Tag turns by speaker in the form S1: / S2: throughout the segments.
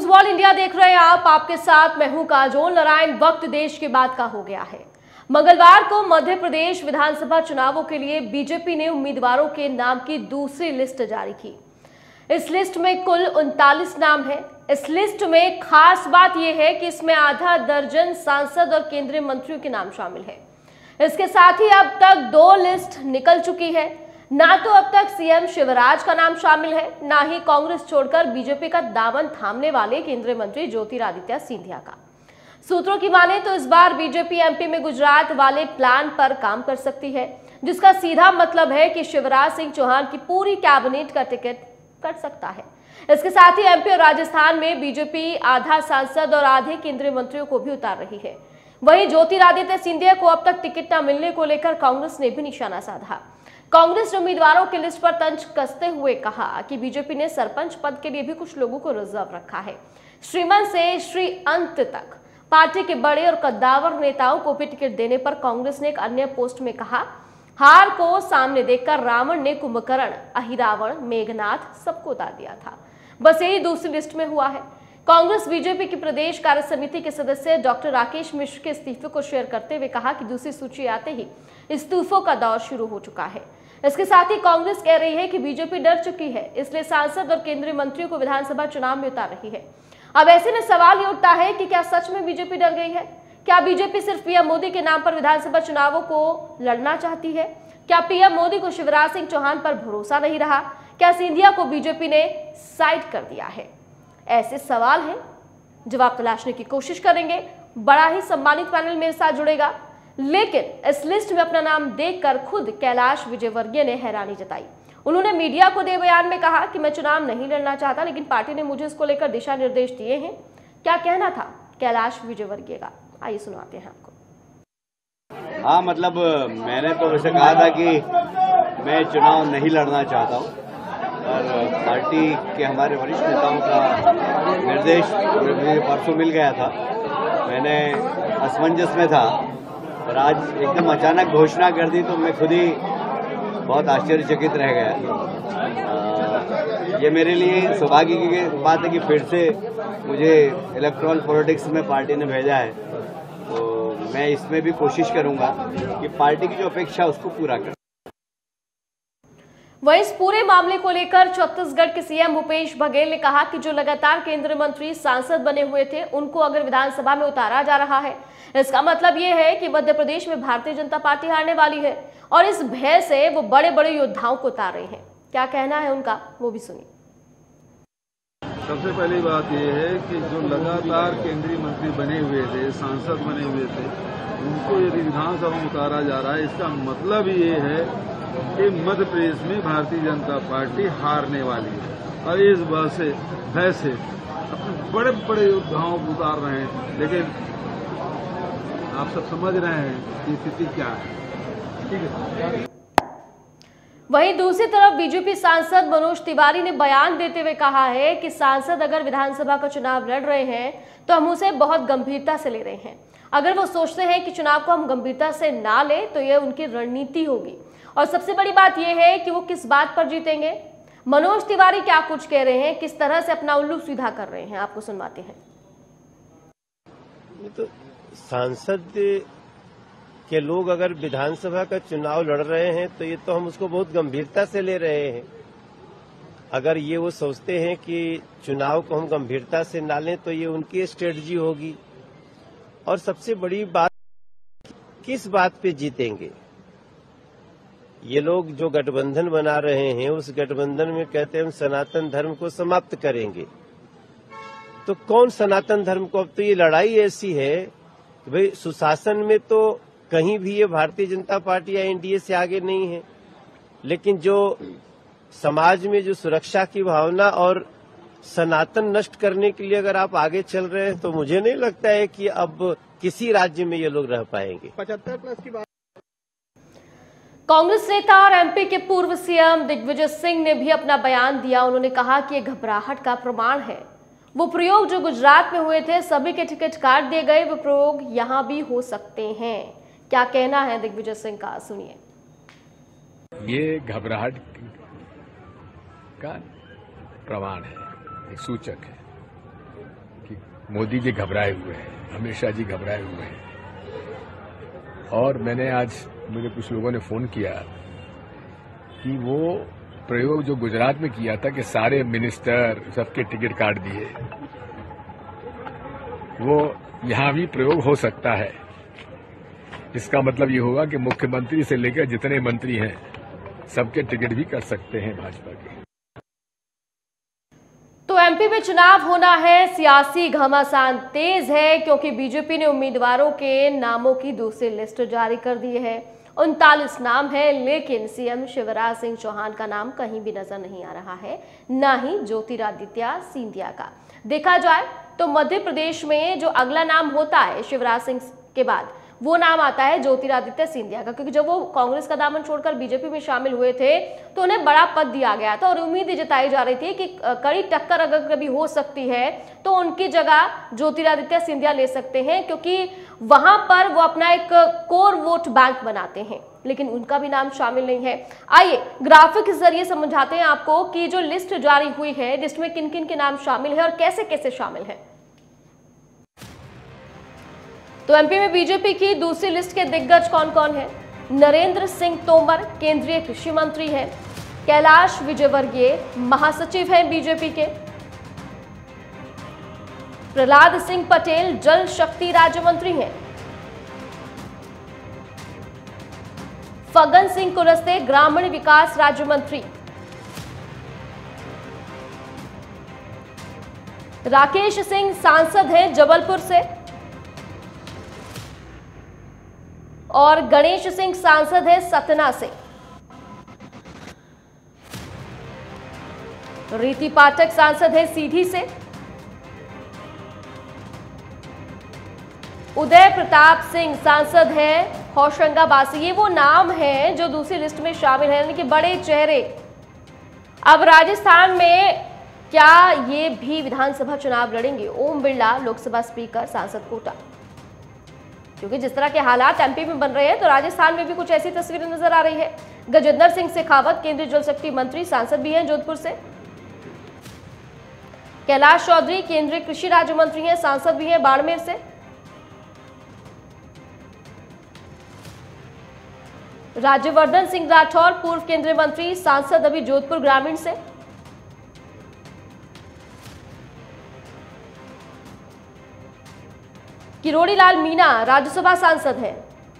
S1: News world India देख रहे हैं आप, आपके साथ मैं हूं काजोल नारायण। वक्त देश की बात का हो गया है। मंगलवार को मध्य प्रदेश विधानसभा चुनावों के लिए बीजेपी ने उम्मीदवारों के नाम की दूसरी लिस्ट जारी की। इस लिस्ट में कुल 39 नाम है। इस लिस्ट में खास बात यह है कि इसमें आधा दर्जन सांसद और केंद्रीय मंत्रियों के नाम शामिल है। इसके साथ ही अब तक 2 लिस्ट निकल चुकी है। ना तो अब तक सीएम शिवराज का नाम शामिल है, ना ही कांग्रेस छोड़कर बीजेपी का दामन थामने वाले केंद्रीय मंत्री ज्योतिरादित्य सिंधिया का। सूत्रों की माने तो इस बार बीजेपी एमपी में गुजरात वाले प्लान पर काम कर सकती है, जिसका सीधा मतलब है कि शिवराज सिंह चौहान की पूरी कैबिनेट का टिकट कट सकता है। इसके साथ ही एमपी और राजस्थान में बीजेपी आधा सांसद और आधे केंद्रीय मंत्रियों को भी उतार रही है। वहीं ज्योतिरादित्य सिंधिया को अब तक टिकट न मिलने को लेकर कांग्रेस ने भी निशाना साधा। कांग्रेस ने उम्मीदवारों की लिस्ट पर तंज कसते हुए कहा कि बीजेपी ने सरपंच पद के लिए भी कुछ लोगों को रिजर्व रखा है। श्रीमन से श्री अंत तक पार्टी के बड़े और कद्दावर नेताओं को भी टिकट देने पर कांग्रेस ने एक अन्य पोस्ट में कहा, हार को सामने देखकर रावण ने कुंभकर्ण, अहिरावण, मेघनाथ सबको उतार दिया था। बस यही दूसरी लिस्ट में हुआ है। कांग्रेस बीजेपी की प्रदेश कार्य समिति के सदस्य डॉक्टर राकेश मिश्र के इस्तीफे को शेयर करते हुए कहा कि दूसरी सूची आते ही इस्तीफों का दौर शुरू हो चुका है। इसके साथ ही कांग्रेस कह रही है कि बीजेपी डर चुकी है, इसलिए सांसद और केंद्रीय मंत्रियों को विधानसभा चुनाव में उतार रही है। अब ऐसे में सवाल ये उठता है कि क्या सच में बीजेपी डर गई है? क्या बीजेपी सिर्फ पीएम मोदी के नाम पर विधानसभा चुनावों को लड़ना चाहती है? क्या पीएम मोदी को शिवराज सिंह चौहान पर भरोसा नहीं रहा? क्या सिंधिया को बीजेपी ने साइड कर दिया है? ऐसे सवाल हैं, जवाब तलाशने की कोशिश करेंगे। बड़ा ही सम्मानित पैनल मेरे साथ जुड़ेगा, लेकिन इस लिस्ट में अपना नाम देखकर खुद कैलाश विजयवर्गीय ने हैरानी जताई। उन्होंने मीडिया को दे बयान में कहा कि मैं चुनाव नहीं लड़ना चाहता, लेकिन पार्टी ने मुझे इसको लेकर दिशा निर्देश दिए हैं। क्या कहना था कैलाश विजयवर्गीय का, आइए सुनाते हैं आपको।
S2: हाँ, मतलब मैंने तो वैसे कहा था कि मैं चुनाव नहीं लड़ना चाहता हूँ, और पार्टी के हमारे वरिष्ठ नेताओं का निर्देश मुझे परसों मिल गया था। मैंने असमंजस में था और आज एकदम अचानक घोषणा कर दी तो मैं खुद ही बहुत आश्चर्यचकित रह गया। ये मेरे लिए सौभाग्य की बात है कि फिर से मुझे इलेक्टोरल पॉलिटिक्स में पार्टी ने भेजा है, तो मैं इसमें भी कोशिश करूंगा कि पार्टी की जो अपेक्षा उसको पूरा करूं।
S1: वहीं इस पूरे मामले को लेकर छत्तीसगढ़ के सीएम भूपेश बघेल ने कहा कि जो लगातार केंद्रीय मंत्री सांसद बने हुए थे, उनको अगर विधानसभा में उतारा जा रहा है, इसका मतलब ये है कि मध्य प्रदेश में भारतीय जनता पार्टी हारने वाली है, और इस भय से वो बड़े बड़े योद्धाओं को उतार रहे हैं। क्या कहना है उनका, वो भी सुनिए।
S3: सबसे पहली बात यह है कि जो लगातार केंद्रीय मंत्री बने हुए थे, सांसद बने हुए थे, उनको यदि विधानसभा में उतारा जा रहा है, इसका मतलब ये है कि मध्य प्रदेश में भारतीय जनता पार्टी हारने वाली है, और इस भय से अपने बड़े बड़े योद्धाओं को उतार रहे हैं। लेकिन आप सब समझ रहे हैं कि स्थिति क्या है, ठीक है।
S1: वहीं दूसरी तरफ बीजेपी सांसद मनोज तिवारी ने बयान देते हुए कहा है कि सांसद अगर विधानसभा का चुनाव लड़ रहे हैं तो हम उसे बहुत गंभीरता से ले रहे हैं। अगर वो सोचते हैं कि चुनाव को हम गंभीरता से ना ले तो यह उनकी रणनीति होगी, और सबसे बड़ी बात यह है कि वो किस बात पर जीतेंगे। मनोज तिवारी क्या कुछ कह रहे हैं, किस तरह से अपना उल्लू सीधा कर रहे हैं, आपको सुनवाते हैं।
S4: तो सांसद के लोग अगर विधानसभा का चुनाव लड़ रहे हैं तो ये तो हम उसको बहुत गंभीरता से ले रहे हैं। अगर ये वो सोचते हैं कि चुनाव को हम गंभीरता से ना लें तो ये उनकी स्ट्रेटजी होगी। और सबसे बड़ी बात, किस बात पे जीतेंगे? ये लोग जो गठबंधन बना रहे हैं, उस गठबंधन में कहते हैं हम सनातन धर्म को समाप्त करेंगे। तो कौन सनातन धर्म को? अब तो ये लड़ाई ऐसी है कि भाई सुशासन में तो कहीं भी ये भारतीय जनता पार्टी या एनडीए से आगे नहीं है, लेकिन जो समाज में जो सुरक्षा की भावना और सनातन नष्ट करने के लिए अगर आप आगे चल रहे हैं तो मुझे नहीं लगता है कि अब किसी राज्य में ये लोग रह पाएंगे।
S3: 75+ की बात।
S1: कांग्रेस नेता और एमपी के पूर्व सीएम दिग्विजय सिंह ने भी अपना बयान दिया। उन्होंने कहा कि यह घबराहट का प्रमाण है। वो प्रयोग जो गुजरात में हुए थे, सभी के टिकट काट दिए गए, वो प्रयोग यहां भी हो सकते हैं। क्या कहना है दिग्विजय सिंह का, सुनिए।
S5: ये घबराहट का प्रमाण है, एक सूचक है। मोदी जी घबराए हुए हैं, अमित शाह जी घबराए हुए हैं। और मैंने आज, मुझे कुछ लोगों ने फोन किया कि वो प्रयोग जो गुजरात में किया था कि सारे मिनिस्टर सबके टिकट काट दिए, वो यहां भी प्रयोग हो सकता है। इसका मतलब ये होगा कि मुख्यमंत्री से लेकर जितने मंत्री हैं सबके टिकट भी कर सकते हैं भाजपा के।
S1: तो एमपी में चुनाव होना है, सियासी घमासान तेज है क्योंकि बीजेपी ने उम्मीदवारों के नामों की दूसरी लिस्ट जारी कर दी है। 39 नाम है, लेकिन सीएम शिवराज सिंह चौहान का नाम कहीं भी नजर नहीं आ रहा है, न ही ज्योतिरादित्य सिंधिया का। देखा जाए तो मध्य प्रदेश में जो अगला नाम होता है शिवराज सिंह के बाद, वो नाम आता है ज्योतिरादित्य सिंधिया का, क्योंकि जब वो कांग्रेस का दामन छोड़कर बीजेपी में शामिल हुए थे तो उन्हें बड़ा पद दिया गया था और उम्मीद जताई जा रही थी कि कड़ी टक्कर अगर कभी हो सकती है तो उनकी जगह ज्योतिरादित्य सिंधिया ले सकते हैं, क्योंकि वहां पर वो अपना एक कोर वोट बैंक बनाते हैं। लेकिन उनका भी नाम शामिल नहीं है। आइए ग्राफिक के जरिए समझाते हैं आपको कि जो लिस्ट जारी हुई है, लिस्ट में किन किन के नाम शामिल है और कैसे कैसे शामिल है। तो एमपी में बीजेपी की दूसरी लिस्ट के दिग्गज कौन कौन है? नरेंद्र सिंह तोमर केंद्रीय कृषि मंत्री हैं, कैलाश विजयवर्गीय महासचिव हैं बीजेपी के, प्रहलाद सिंह पटेल जल शक्ति राज्य मंत्री हैं, फग्गन सिंह कुलस्ते ग्रामीण विकास राज्य मंत्री, राकेश सिंह सांसद हैं जबलपुर से और गणेश सिंह सांसद है सतना से। रीति पाठक सांसद है सीधी से। उदय प्रताप सिंह सांसद है होशंगाबाद से। ये वो नाम हैं जो दूसरी लिस्ट में शामिल है, यानी कि बड़े चेहरे। अब राजस्थान में क्या ये भी विधानसभा चुनाव लड़ेंगे? ओम बिरला लोकसभा स्पीकर सांसद कोटा, क्योंकि जिस तरह के हालात एमपी में बन रहे हैं तो राजस्थान में भी कुछ ऐसी तस्वीरें नजर आ रही है। गजेंद्र सिंह शेखावत केंद्रीय जल शक्ति मंत्री सांसद भी हैं जोधपुर से। कैलाश चौधरी केंद्रीय कृषि राज्य मंत्री हैं, सांसद भी हैं बाड़मेर से। राज्यवर्धन सिंह राठौर पूर्व केंद्रीय मंत्री, सांसद अभी जोधपुर ग्रामीण से। किरोड़ी लाल मीणा राज्यसभा सांसद हैं।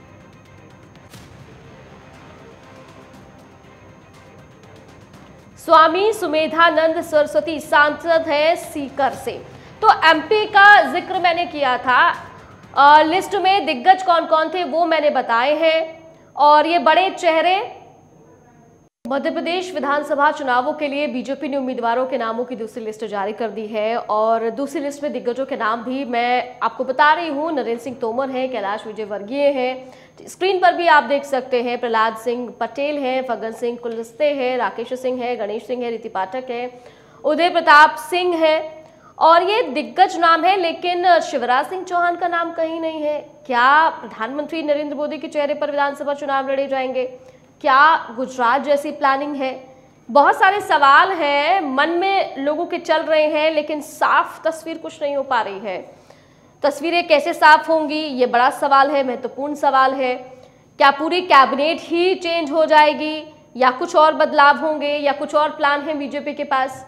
S1: स्वामी सुमेधानंद सरस्वती सांसद हैं सीकर से। तो एमपी का जिक्र मैंने किया था, लिस्ट में दिग्गज कौन कौन थे वो मैंने बताए हैं और ये बड़े चेहरे। मध्य प्रदेश विधानसभा चुनावों के लिए बीजेपी ने उम्मीदवारों के नामों की दूसरी लिस्ट जारी कर दी है और दूसरी लिस्ट में दिग्गजों के नाम भी मैं आपको बता रही हूं। नरेंद्र सिंह तोमर हैं, कैलाश विजयवर्गीय हैं, स्क्रीन पर भी आप देख सकते हैं, प्रहलाद सिंह पटेल हैं, फग्गन सिंह कुलस्ते हैं, राकेश सिंह है, गणेश सिंह है, रीति पाठक है, उदय प्रताप सिंह है और ये दिग्गज नाम है। लेकिन शिवराज सिंह चौहान का नाम कहीं नहीं है। क्या प्रधानमंत्री नरेंद्र मोदी के चेहरे पर विधानसभा चुनाव लड़े जाएंगे? क्या गुजरात जैसी प्लानिंग है? बहुत सारे सवाल हैं मन में लोगों के चल रहे हैं, लेकिन साफ तस्वीर कुछ नहीं हो पा रही है। तस्वीरें कैसे साफ होंगी ये बड़ा सवाल है, महत्वपूर्ण सवाल है। क्या पूरी कैबिनेट ही चेंज हो जाएगी या कुछ और बदलाव होंगे या कुछ और प्लान है बीजेपी के पास?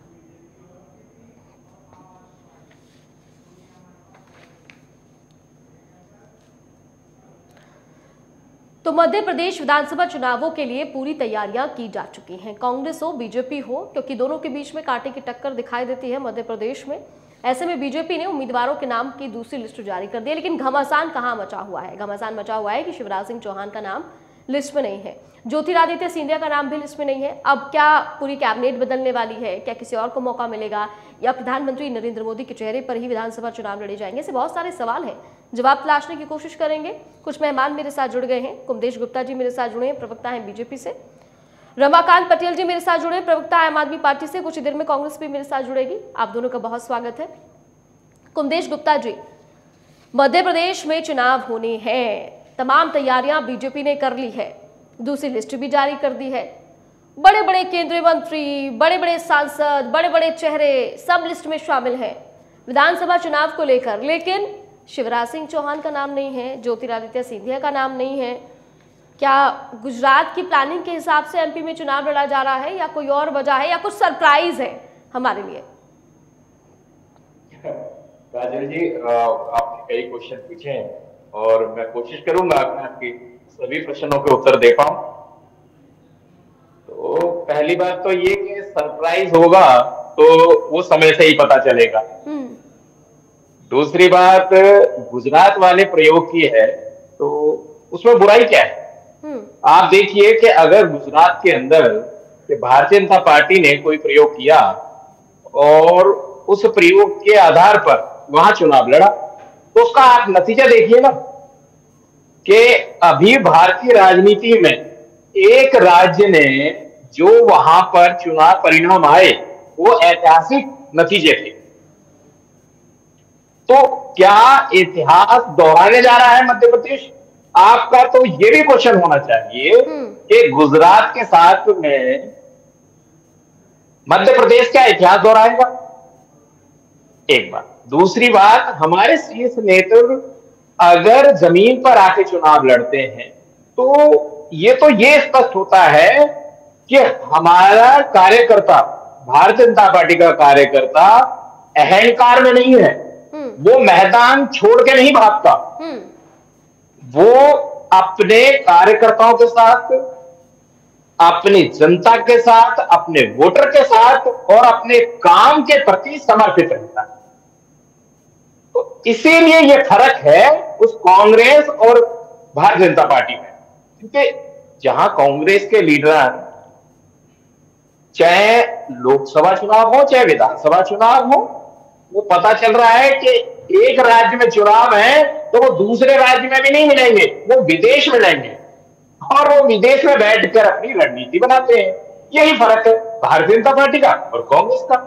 S1: तो मध्य प्रदेश विधानसभा चुनावों के लिए पूरी तैयारियां की जा चुकी हैं, कांग्रेस हो बीजेपी हो, क्योंकि दोनों के बीच में कांटे की टक्कर दिखाई देती है मध्य प्रदेश में। ऐसे में बीजेपी ने उम्मीदवारों के नाम की दूसरी लिस्ट जारी कर दी है। लेकिन घमासान कहां मचा हुआ है? घमासान मचा हुआ है कि शिवराज सिंह चौहान का नाम लिस्ट में नहीं है, ज्योतिरादित्य सिंधिया का नाम भी लिस्ट में नहीं है। अब क्या पूरी कैबिनेट बदलने वाली है? क्या किसी और को मौका मिलेगा या प्रधानमंत्री नरेंद्र मोदी के चेहरे पर ही विधानसभा चुनाव लड़े जाएंगे? ऐसे बहुत सारे सवाल हैं, जवाब तलाशने की कोशिश करेंगे। कुछ मेहमान मेरे साथ जुड़ गए हैं। कुमदेश गुप्ता जी मेरे साथ जुड़े हैं, प्रवक्ता हैं बीजेपी से। रमाकांत पटेल जी मेरे साथ जुड़े, प्रवक्ता आम आदमी पार्टी से। कुछ ही देर में कांग्रेस भी मेरे साथ जुड़ेगी। आप दोनों का बहुत स्वागत है। कुमदेश गुप्ता जी, मध्य प्रदेश में चुनाव होने हैं, तमाम तैयारियां बीजेपी ने कर ली है, दूसरी लिस्ट भी जारी कर दी है, बड़े बड़े केंद्रीय मंत्री, बड़े बड़े सांसद, बड़े बड़े चेहरे सब लिस्ट में शामिल हैं। विधानसभा चुनाव को लेकर, लेकिन शिवराज सिंह चौहान का नाम नहीं है, ज्योतिरादित्य सिंधिया का नाम नहीं है। क्या गुजरात की प्लानिंग के हिसाब से एमपी में चुनाव लड़ा जा रहा है, या कोई और वजह है, या कुछ सरप्राइज है हमारे लिए?
S6: काजल जी, आपने कई क्वेश्चन पूछे हैं और मैं कोशिश करूंगा कि आपके सभी प्रश्नों के उत्तर दे पाऊं। तो पहली बात तो ये कि सरप्राइज होगा तो वो समय से ही पता चलेगा। दूसरी बात, गुजरात वाले प्रयोग की है तो उसमें बुराई क्या है? आप देखिए कि अगर गुजरात के अंदर भारतीय जनता पार्टी ने कोई प्रयोग किया और उस प्रयोग के आधार पर वहां चुनाव लड़ा, तो उसका आप नतीजा देखिए ना कि अभी भारतीय राजनीति में एक राज्य ने जो वहां पर चुनाव परिणाम आए वो ऐतिहासिक नतीजे थे। तो क्या इतिहास दोहराने जा रहा है मध्य प्रदेश? आपका तो ये भी क्वेश्चन होना चाहिए कि गुजरात के साथ में मध्य प्रदेश क्या इतिहास दोहराएगा? एक बात। दूसरी बात, हमारे शीर्ष नेतृत्व अगर जमीन पर आके चुनाव लड़ते हैं तो ये स्पष्ट होता है कि हमारा कार्यकर्ता, भारतीय जनता पार्टी का कार्यकर्ता अहंकार में नहीं है, वो मैदान छोड़ के नहीं भागता, वो अपने कार्यकर्ताओं के साथ, अपनी जनता के साथ, अपने वोटर के साथ और अपने काम के प्रति समर्पित रहता है। तो इसीलिए ये फर्क है उस कांग्रेस और भारतीय जनता पार्टी में, क्योंकि जहां कांग्रेस के लीडर, चाहे लोकसभा चुनाव हो चाहे विधानसभा चुनाव हो, वो पता चल रहा है कि एक राज्य में चुनाव है तो वो दूसरे राज्य में भी नहीं मिलेंगे, वो विदेश में मिलेंगे और वो विदेश में बैठकर अपनी रणनीति बनाते हैं। यही फर्क है भारतीय जनता पार्टी का और कांग्रेस का।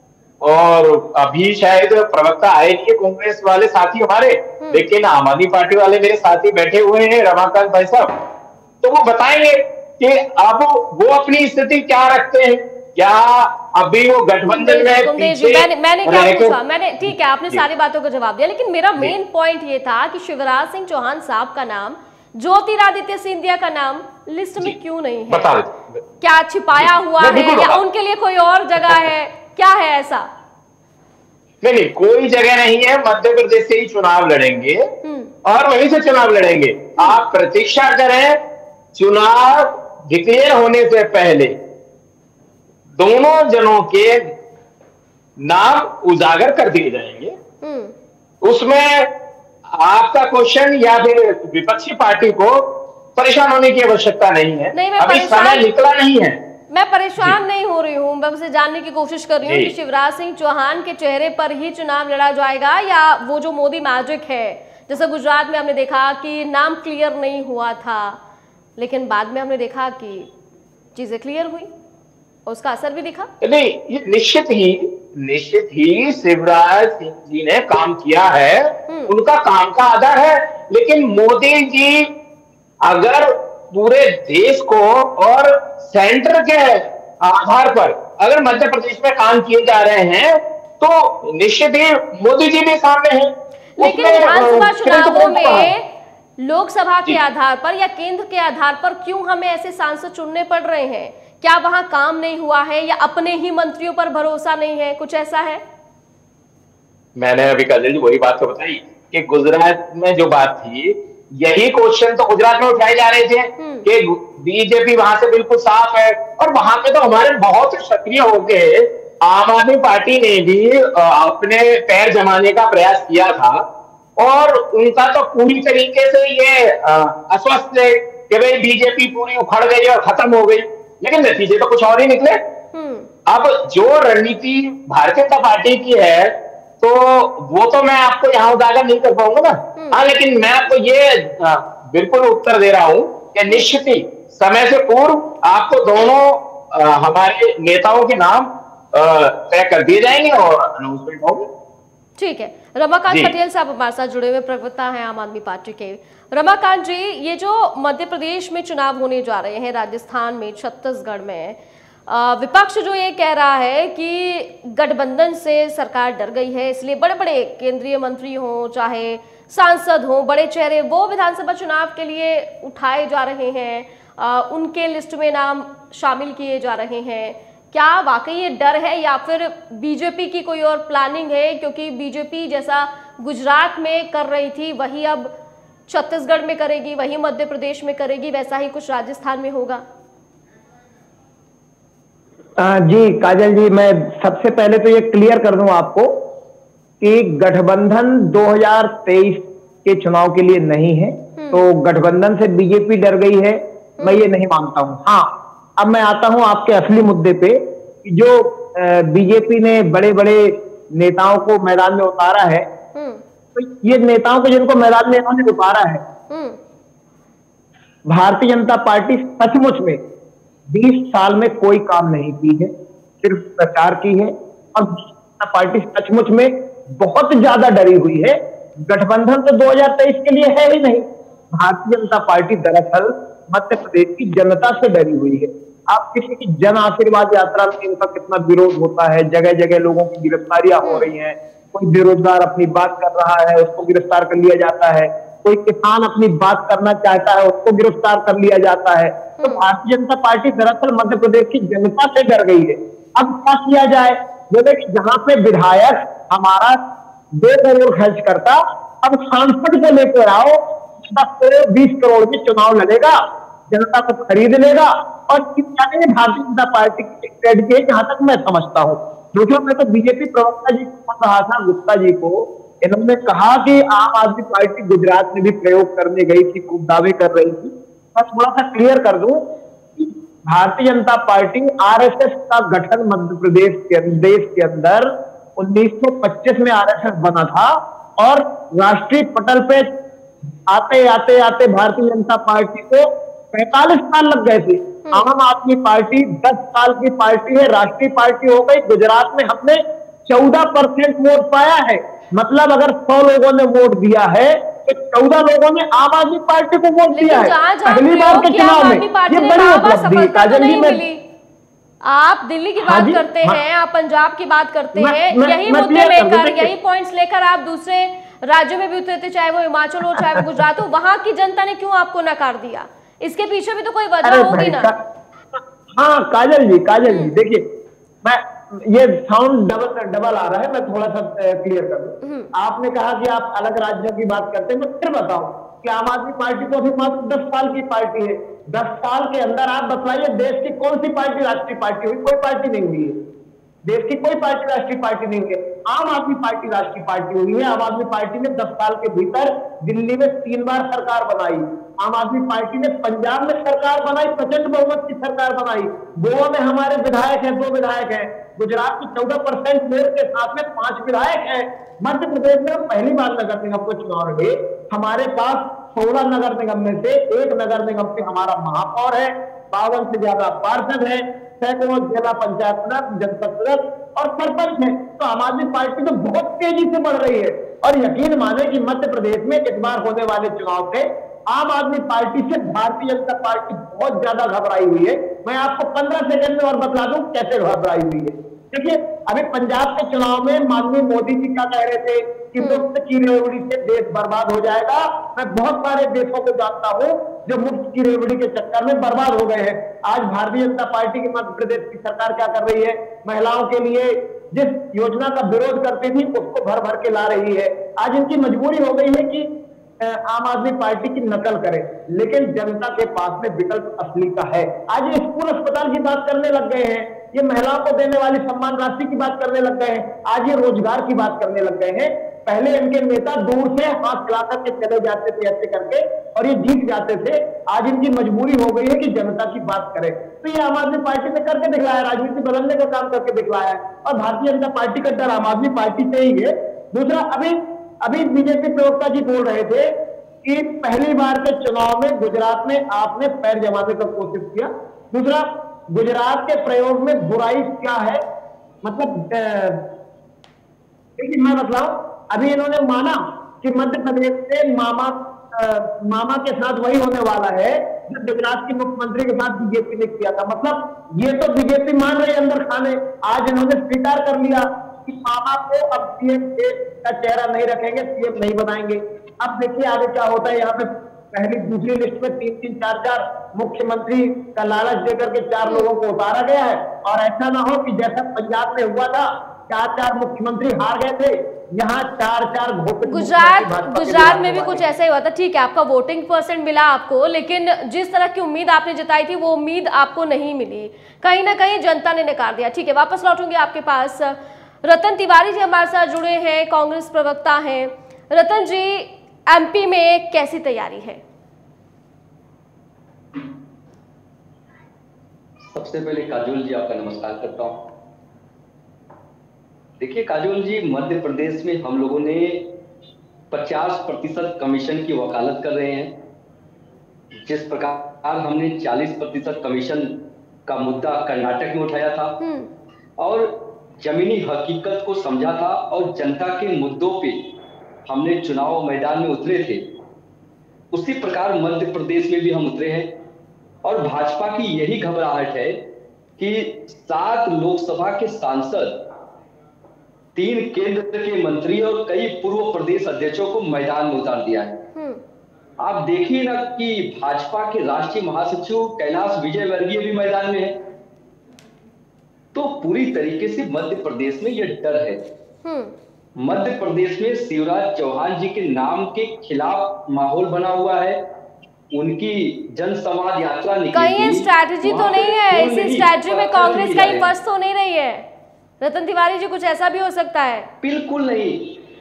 S6: और अभी शायद प्रवक्ता आए नहीं है कांग्रेस वाले साथी हमारे, लेकिन आम आदमी पार्टी वाले मेरे साथी बैठे हुए हैं, रमाकांत भाई साहब, तो वो बताएंगे कि अब वो अपनी स्थिति क्या रखते हैं। क्या अभी वो गठबंधन में पीछे
S1: मैंने क्या पूछा, मैंने ठीक है, आपने सारी बातों का जवाब दिया, लेकिन मेरा मेन पॉइंट ये था कि शिवराज सिंह चौहान साहब का नाम, ज्योतिरादित्य सिंधिया का नाम लिस्ट में क्यों नहीं है?
S6: बता
S1: क्या छिपाया हुआ है या उनके लिए कोई और जगह है? क्या है ऐसा?
S6: नहीं, कोई जगह नहीं है। मध्य प्रदेश से ही चुनाव लड़ेंगे और वहीं से चुनाव लड़ेंगे। आप प्रतीक्षा करें, चुनाव डिक्लेयर होने से पहले दोनों जनों के नाम उजागर कर दिए जाएंगे। उसमें आपका क्वेश्चन या फिर विपक्षी पार्टी को परेशान होने की आवश्यकता नहीं है। अभी समय निकला नहीं है।
S1: मैं परेशान नहीं हो रही हूँ, मैं उसे जानने की कोशिश कर रही हूँ कि शिवराज सिंह चौहान के चेहरे पर ही चुनाव लड़ा जाएगा या वो जो मोदी मैजिक है, जैसे गुजरात में हमने देखा कि नाम क्लियर नहीं हुआ था लेकिन बाद में हमने देखा कि चीजें क्लियर हुई, उसका असर भी दिखा।
S6: नहीं, ये निश्चित ही शिवराज सिंह जी ने काम किया है, उनका काम का आधार है। लेकिन मोदी जी अगर पूरे देश को और सेंटर के आधार पर अगर मध्य प्रदेश में काम किए जा रहे हैं तो निश्चित ही मोदी जी भी सामने हैं।
S1: लेकिन विधानसभा चुनावों में लोकसभा के आधार पर या केंद्र के आधार पर क्यों हमें ऐसे सांसद चुनने पड़ रहे हैं? क्या वहां काम नहीं हुआ है या अपने ही मंत्रियों पर भरोसा नहीं है, कुछ ऐसा है?
S6: मैंने अभी काजल जी वही बात तो बताई कि गुजरात में जो बात थी, यही क्वेश्चन तो गुजरात में उठाए जा रहे थे कि बीजेपी वहां से बिल्कुल साफ है और वहां पे तो हमारे बहुत सक्रिय हो गए। आम आदमी पार्टी ने भी अपने पैर जमाने का प्रयास किया था और उनका तो पूरी तरीके से ये आश्वस्त है कि भाई बीजेपी पूरी उखड़ गई और खत्म हो गई, लेकिन नतीजे तो कुछ और ही निकले। अब जो रणनीति भारतीय जनता पार्टी की है तो वो तो मैं आपको यहाँ उजागर नहीं कर पाऊंगा ना। हाँ, लेकिन मैं आपको ये बिल्कुल उत्तर दे रहा हूं कि निश्चित ही समय से पूर्व आपको दोनों हमारे नेताओं के नाम तय कर दिए जाएंगे और अनाउंसमेंट होगी।
S1: ठीक है, रमाकांत पटेल साहब हमारे साथ जुड़े हुए प्रवक्ता हैं आम आदमी पार्टी के। रमाकांत जी, ये जो मध्य प्रदेश में चुनाव होने जा रहे हैं, राजस्थान में, छत्तीसगढ़ में, विपक्ष जो ये कह रहा है कि गठबंधन से सरकार डर गई है, इसलिए बड़े बड़े केंद्रीय मंत्री हों चाहे सांसद हों, बड़े चेहरे वो विधानसभा चुनाव के लिए उठाए जा रहे हैं, उनके लिस्ट में नाम शामिल किए जा रहे हैं। क्या वाकई ये डर है या फिर बीजेपी की कोई और प्लानिंग है? क्योंकि बीजेपी जैसा गुजरात में कर रही थी वही अब छत्तीसगढ़ में करेगी, वही मध्य प्रदेश में करेगी, वैसा ही कुछ राजस्थान में होगा।
S7: जी काजल जी, मैं सबसे पहले तो ये क्लियर कर दूं आपको कि गठबंधन 2023 के चुनाव के लिए नहीं है, तो गठबंधन से बीजेपी डर गई है, मैं ये नहीं मानता हूं। हाँ, अब मैं आता हूं आपके असली मुद्दे पे कि जो बीजेपी ने बड़े बड़े नेताओं को मैदान में उतारा है, तो ये नेताओं को जिनको मैदान में इन्होंने उतारा है, भारतीय जनता पार्टी सचमुच में 20 साल में कोई काम नहीं की है, सिर्फ प्रचार की है। और जनता पार्टी सचमुच में बहुत ज्यादा डरी हुई है। गठबंधन तो 2023 के लिए है ही नहीं। भारतीय जनता पार्टी दरअसल मध्य प्रदेश की जनता से डरी हुई है। आप किसी की जन आशीर्वाद यात्रा में इनका कितना विरोध होता है, जगह जगह लोगों की गिरफ्तारियां हो रही हैं, कोई बेरोजगार अपनी बात कर रहा है उसको गिरफ्तार कर लिया जाता है, कोई किसान अपनी बात करना चाहता है उसको गिरफ्तार कर लिया जाता है। तो भारतीय जनता पार्टी दरअसल मध्य प्रदेश की जनता से डर गई है। अब क्या किया जाए? बोले कि जहां पे विधायक हमारा 2 करोड़ खर्च करता, अब सांसद को लेकर आओ, 10 करोड़ 20 करोड़ में चुनाव लड़ेगा, जनता को खरीद लेगा। और भारतीय जनता पार्टी की स्ट्रेटजी है जहां तक मैं समझता हूं। दूसरा, मैं तो बीजेपी प्रवक्ता जी को सुन रहा था, गुप्ता जी को, इन्होंने कहा कि आम आदमी पार्टी गुजरात में भी प्रयोग करने गई थी, खूब दावे कर रही थी। मैं थोड़ा सा क्लियर कर दूं कि भारतीय जनता पार्टी आरएसएस का गठन मध्य प्रदेश के देश के अंदर 1925 में आरएसएस बना था और राष्ट्रीय पटल पे आते आते आते भारतीय जनता पार्टी को 45 साल लग गए थे। आम आदमी पार्टी 10 साल की पार्टी है, राष्ट्रीय पार्टी हो गई। गुजरात में हमने 14% वोट पाया है। मतलब अगर 100 लोगों ने वोट दिया है तो 14 लोगों ने आम आदमी पार्टी को वोट दिया है। पहली बार के चुनाव में ये बड़ी उपलब्धि। काजल जी, मैं
S1: आप दिल्ली की बात करते हैं, आप पंजाब की बात करते हैं, यही मुद्दे लेकर, यही पॉइंट्स लेकर आप दूसरे राज्यों में भी उतरे थे, चाहे वो हिमाचल हो चाहे वो गुजरात हो, वहां की जनता ने क्यों आपको नकार दिया? इसके पीछे भी तो कोई वजह होगी ना।
S7: हाँ काजल जी देखिए, मैं ये साउंड डबल आ रहा है, मैं थोड़ा सा क्लियर कर दूं। आपने कहा कि आप अलग राज्यों की बात करते हैं, मैं फिर बताऊं कि आम आदमी पार्टी तो अभी मात्र 10 साल की पार्टी है। 10 साल के अंदर आप बताइए देश की कौन सी पार्टी राष्ट्रीय पार्टी हुई? कोई पार्टी नहीं हुई है। देश की कोई पार्टी राष्ट्रीय पार्टी नहीं हुई है। आम आदमी पार्टी राष्ट्रीय पार्टी हुई है। आम आदमी पार्टी ने 10 साल के भीतर दिल्ली में 3 बार सरकार बनाई। आम आदमी पार्टी ने पंजाब में सरकार बनाई, प्रचंड बहुमत की सरकार बनाई। गोवा में हमारे विधायक हैं, 2 विधायक हैं। गुजरात की 14% वोट के साथ में 5 विधायक हैं। मध्य प्रदेश में पहली बार नगर निगम को चुनाव लड़े। हमारे पास 16 नगर निगम में से 1 नगर निगम से हमारा महापौर है, 52 से ज्यादा पार्षद है, सैकड़ों जिला पंचायत सदस्य, जनपद सदस्य और सरपंच है। तो आम आदमी पार्टी तो बहुत तेजी से बढ़ रही है। और यकीन माने कि मध्य प्रदेश में इस बार होने वाले चुनाव से आम आदमी पार्टी से भारतीय जनता पार्टी बहुत ज्यादा घबराई हुई है। मैं आपको 15 सेकंड में और बता दूं कैसे घबराई हुई है। देखिए, अभी पंजाब के चुनाव में माननीय मोदी जी क्या कह रहे थे कि मुफ्त की रेवड़ी से देश बर्बाद हो जाएगा। मैं बहुत सारे देशों को जानता हूं जो मुफ्त की रेवड़ी के चक्कर में बर्बाद हो गए हैं। आज भारतीय जनता पार्टी की मध्य प्रदेश की सरकार क्या कर रही है? महिलाओं के लिए जिस योजना का विरोध करती थी उसको भर भर के ला रही है। आज इनकी मजबूरी हो गई है कि आम आदमी पार्टी की नकल करे, लेकिन जनता के पास में विकल्प असली का है। आज ये स्कूल अस्पताल की बात करने लग गए हैं, ये महिलाओं को देने वाली सम्मान राशि की बात करने लग गए हैं, आज ये रोजगार की बात करने लग गए हैं। पहले इनके नेता दूर से हाथ खिला करके चले जाते थे ऐसे करके और ये जीत जाते थे। आज इनकी मजबूरी हो गई है कि जनता की बात करें। तो ये आम आदमी पार्टी ने करके दिखलाया, राजनीति बदलने का काम करके दिखलाया है। और भारतीय जनता पार्टी का डर आम आदमी पार्टी से ही है। दूसरा, अभी बीजेपी प्रवक्ता जी बोल रहे थे कि पहली बार के चुनाव में गुजरात में आपने पैर जमाने का कोशिश किया। दूसरा, गुजरात के प्रयोग में बुराई क्या है? मतलब देखिए, मैं बताऊं, अभी इन्होंने माना कि मध्य प्रदेश से मामा के साथ वही होने वाला है जो गुजरात के मुख्यमंत्री के साथ बीजेपी ने किया था। मतलब ये तो बीजेपी मान रही अंदर खाने, आज इन्होंने स्वीकार कर लिया कि मामा को अब सीएम का चेहरा नहीं रखेंगे, सीएम नहीं बनाएंगे। अब देखिए आगे क्या होता है। यहाँ पे पहली दूसरी लिस्ट में 3-3, 4-4 मुख्यमंत्री का लालच देकर के 4 लोगों को उतारा गया है। और ऐसा ना हो कि जैसा पंजाब में हुआ था, 4-4 मुख्यमंत्री हार गए थे, यहाँ 4-4
S1: गुजरात में भी कुछ ऐसा ही हुआ था। ठीक है, आपका वोटिंग परसेंट मिला आपको, लेकिन जिस तरह की उम्मीद आपने जताई थी वो उम्मीद आपको नहीं मिली, कहीं ना कहीं जनता ने नकार दिया। ठीक है, वापस लौटूंगी आपके पास। रतन तिवारी जी हमारे साथ जुड़े हैं, कांग्रेस प्रवक्ता हैं। रतन जी, एमपी में कैसी तैयारी है?
S8: सबसे पहले काजोल जी आपका नमस्कार करता हूं। देखिए काजोल जी, मध्य प्रदेश में हम लोगों ने 50% कमीशन की वकालत कर रहे हैं। जिस प्रकार हमने 40% कमीशन का मुद्दा कर्नाटक में उठाया था और जमीनी हकीकत को समझा था और जनता के मुद्दों पे हमने चुनाव मैदान में उतरे थे, उसी प्रकार मध्य प्रदेश में भी हम उतरे हैं। और भाजपा की यही घबराहट है कि 7 लोकसभा के सांसद, 3 केंद्र के मंत्री और कई पूर्व प्रदेश अध्यक्षों को मैदान में उतार दिया है। आप देखिए ना कि भाजपा के राष्ट्रीय महासचिव कैलाश विजयवर्गीय भी मैदान में है। तो पूरी तरीके से मध्य प्रदेश में यह डर है। मध्य प्रदेश में शिवराज चौहान जी के नाम के खिलाफ माहौल बना हुआ है। उनकी जनसंवाद यात्रा निकली,
S1: कहीं स्ट्रैटेजी तो नहीं है? इसी स्ट्रैटेजी में कांग्रेस कहीं फंस तो नहीं रही है? रतन तिवारी जी, कुछ ऐसा भी हो सकता है?
S8: बिल्कुल नहीं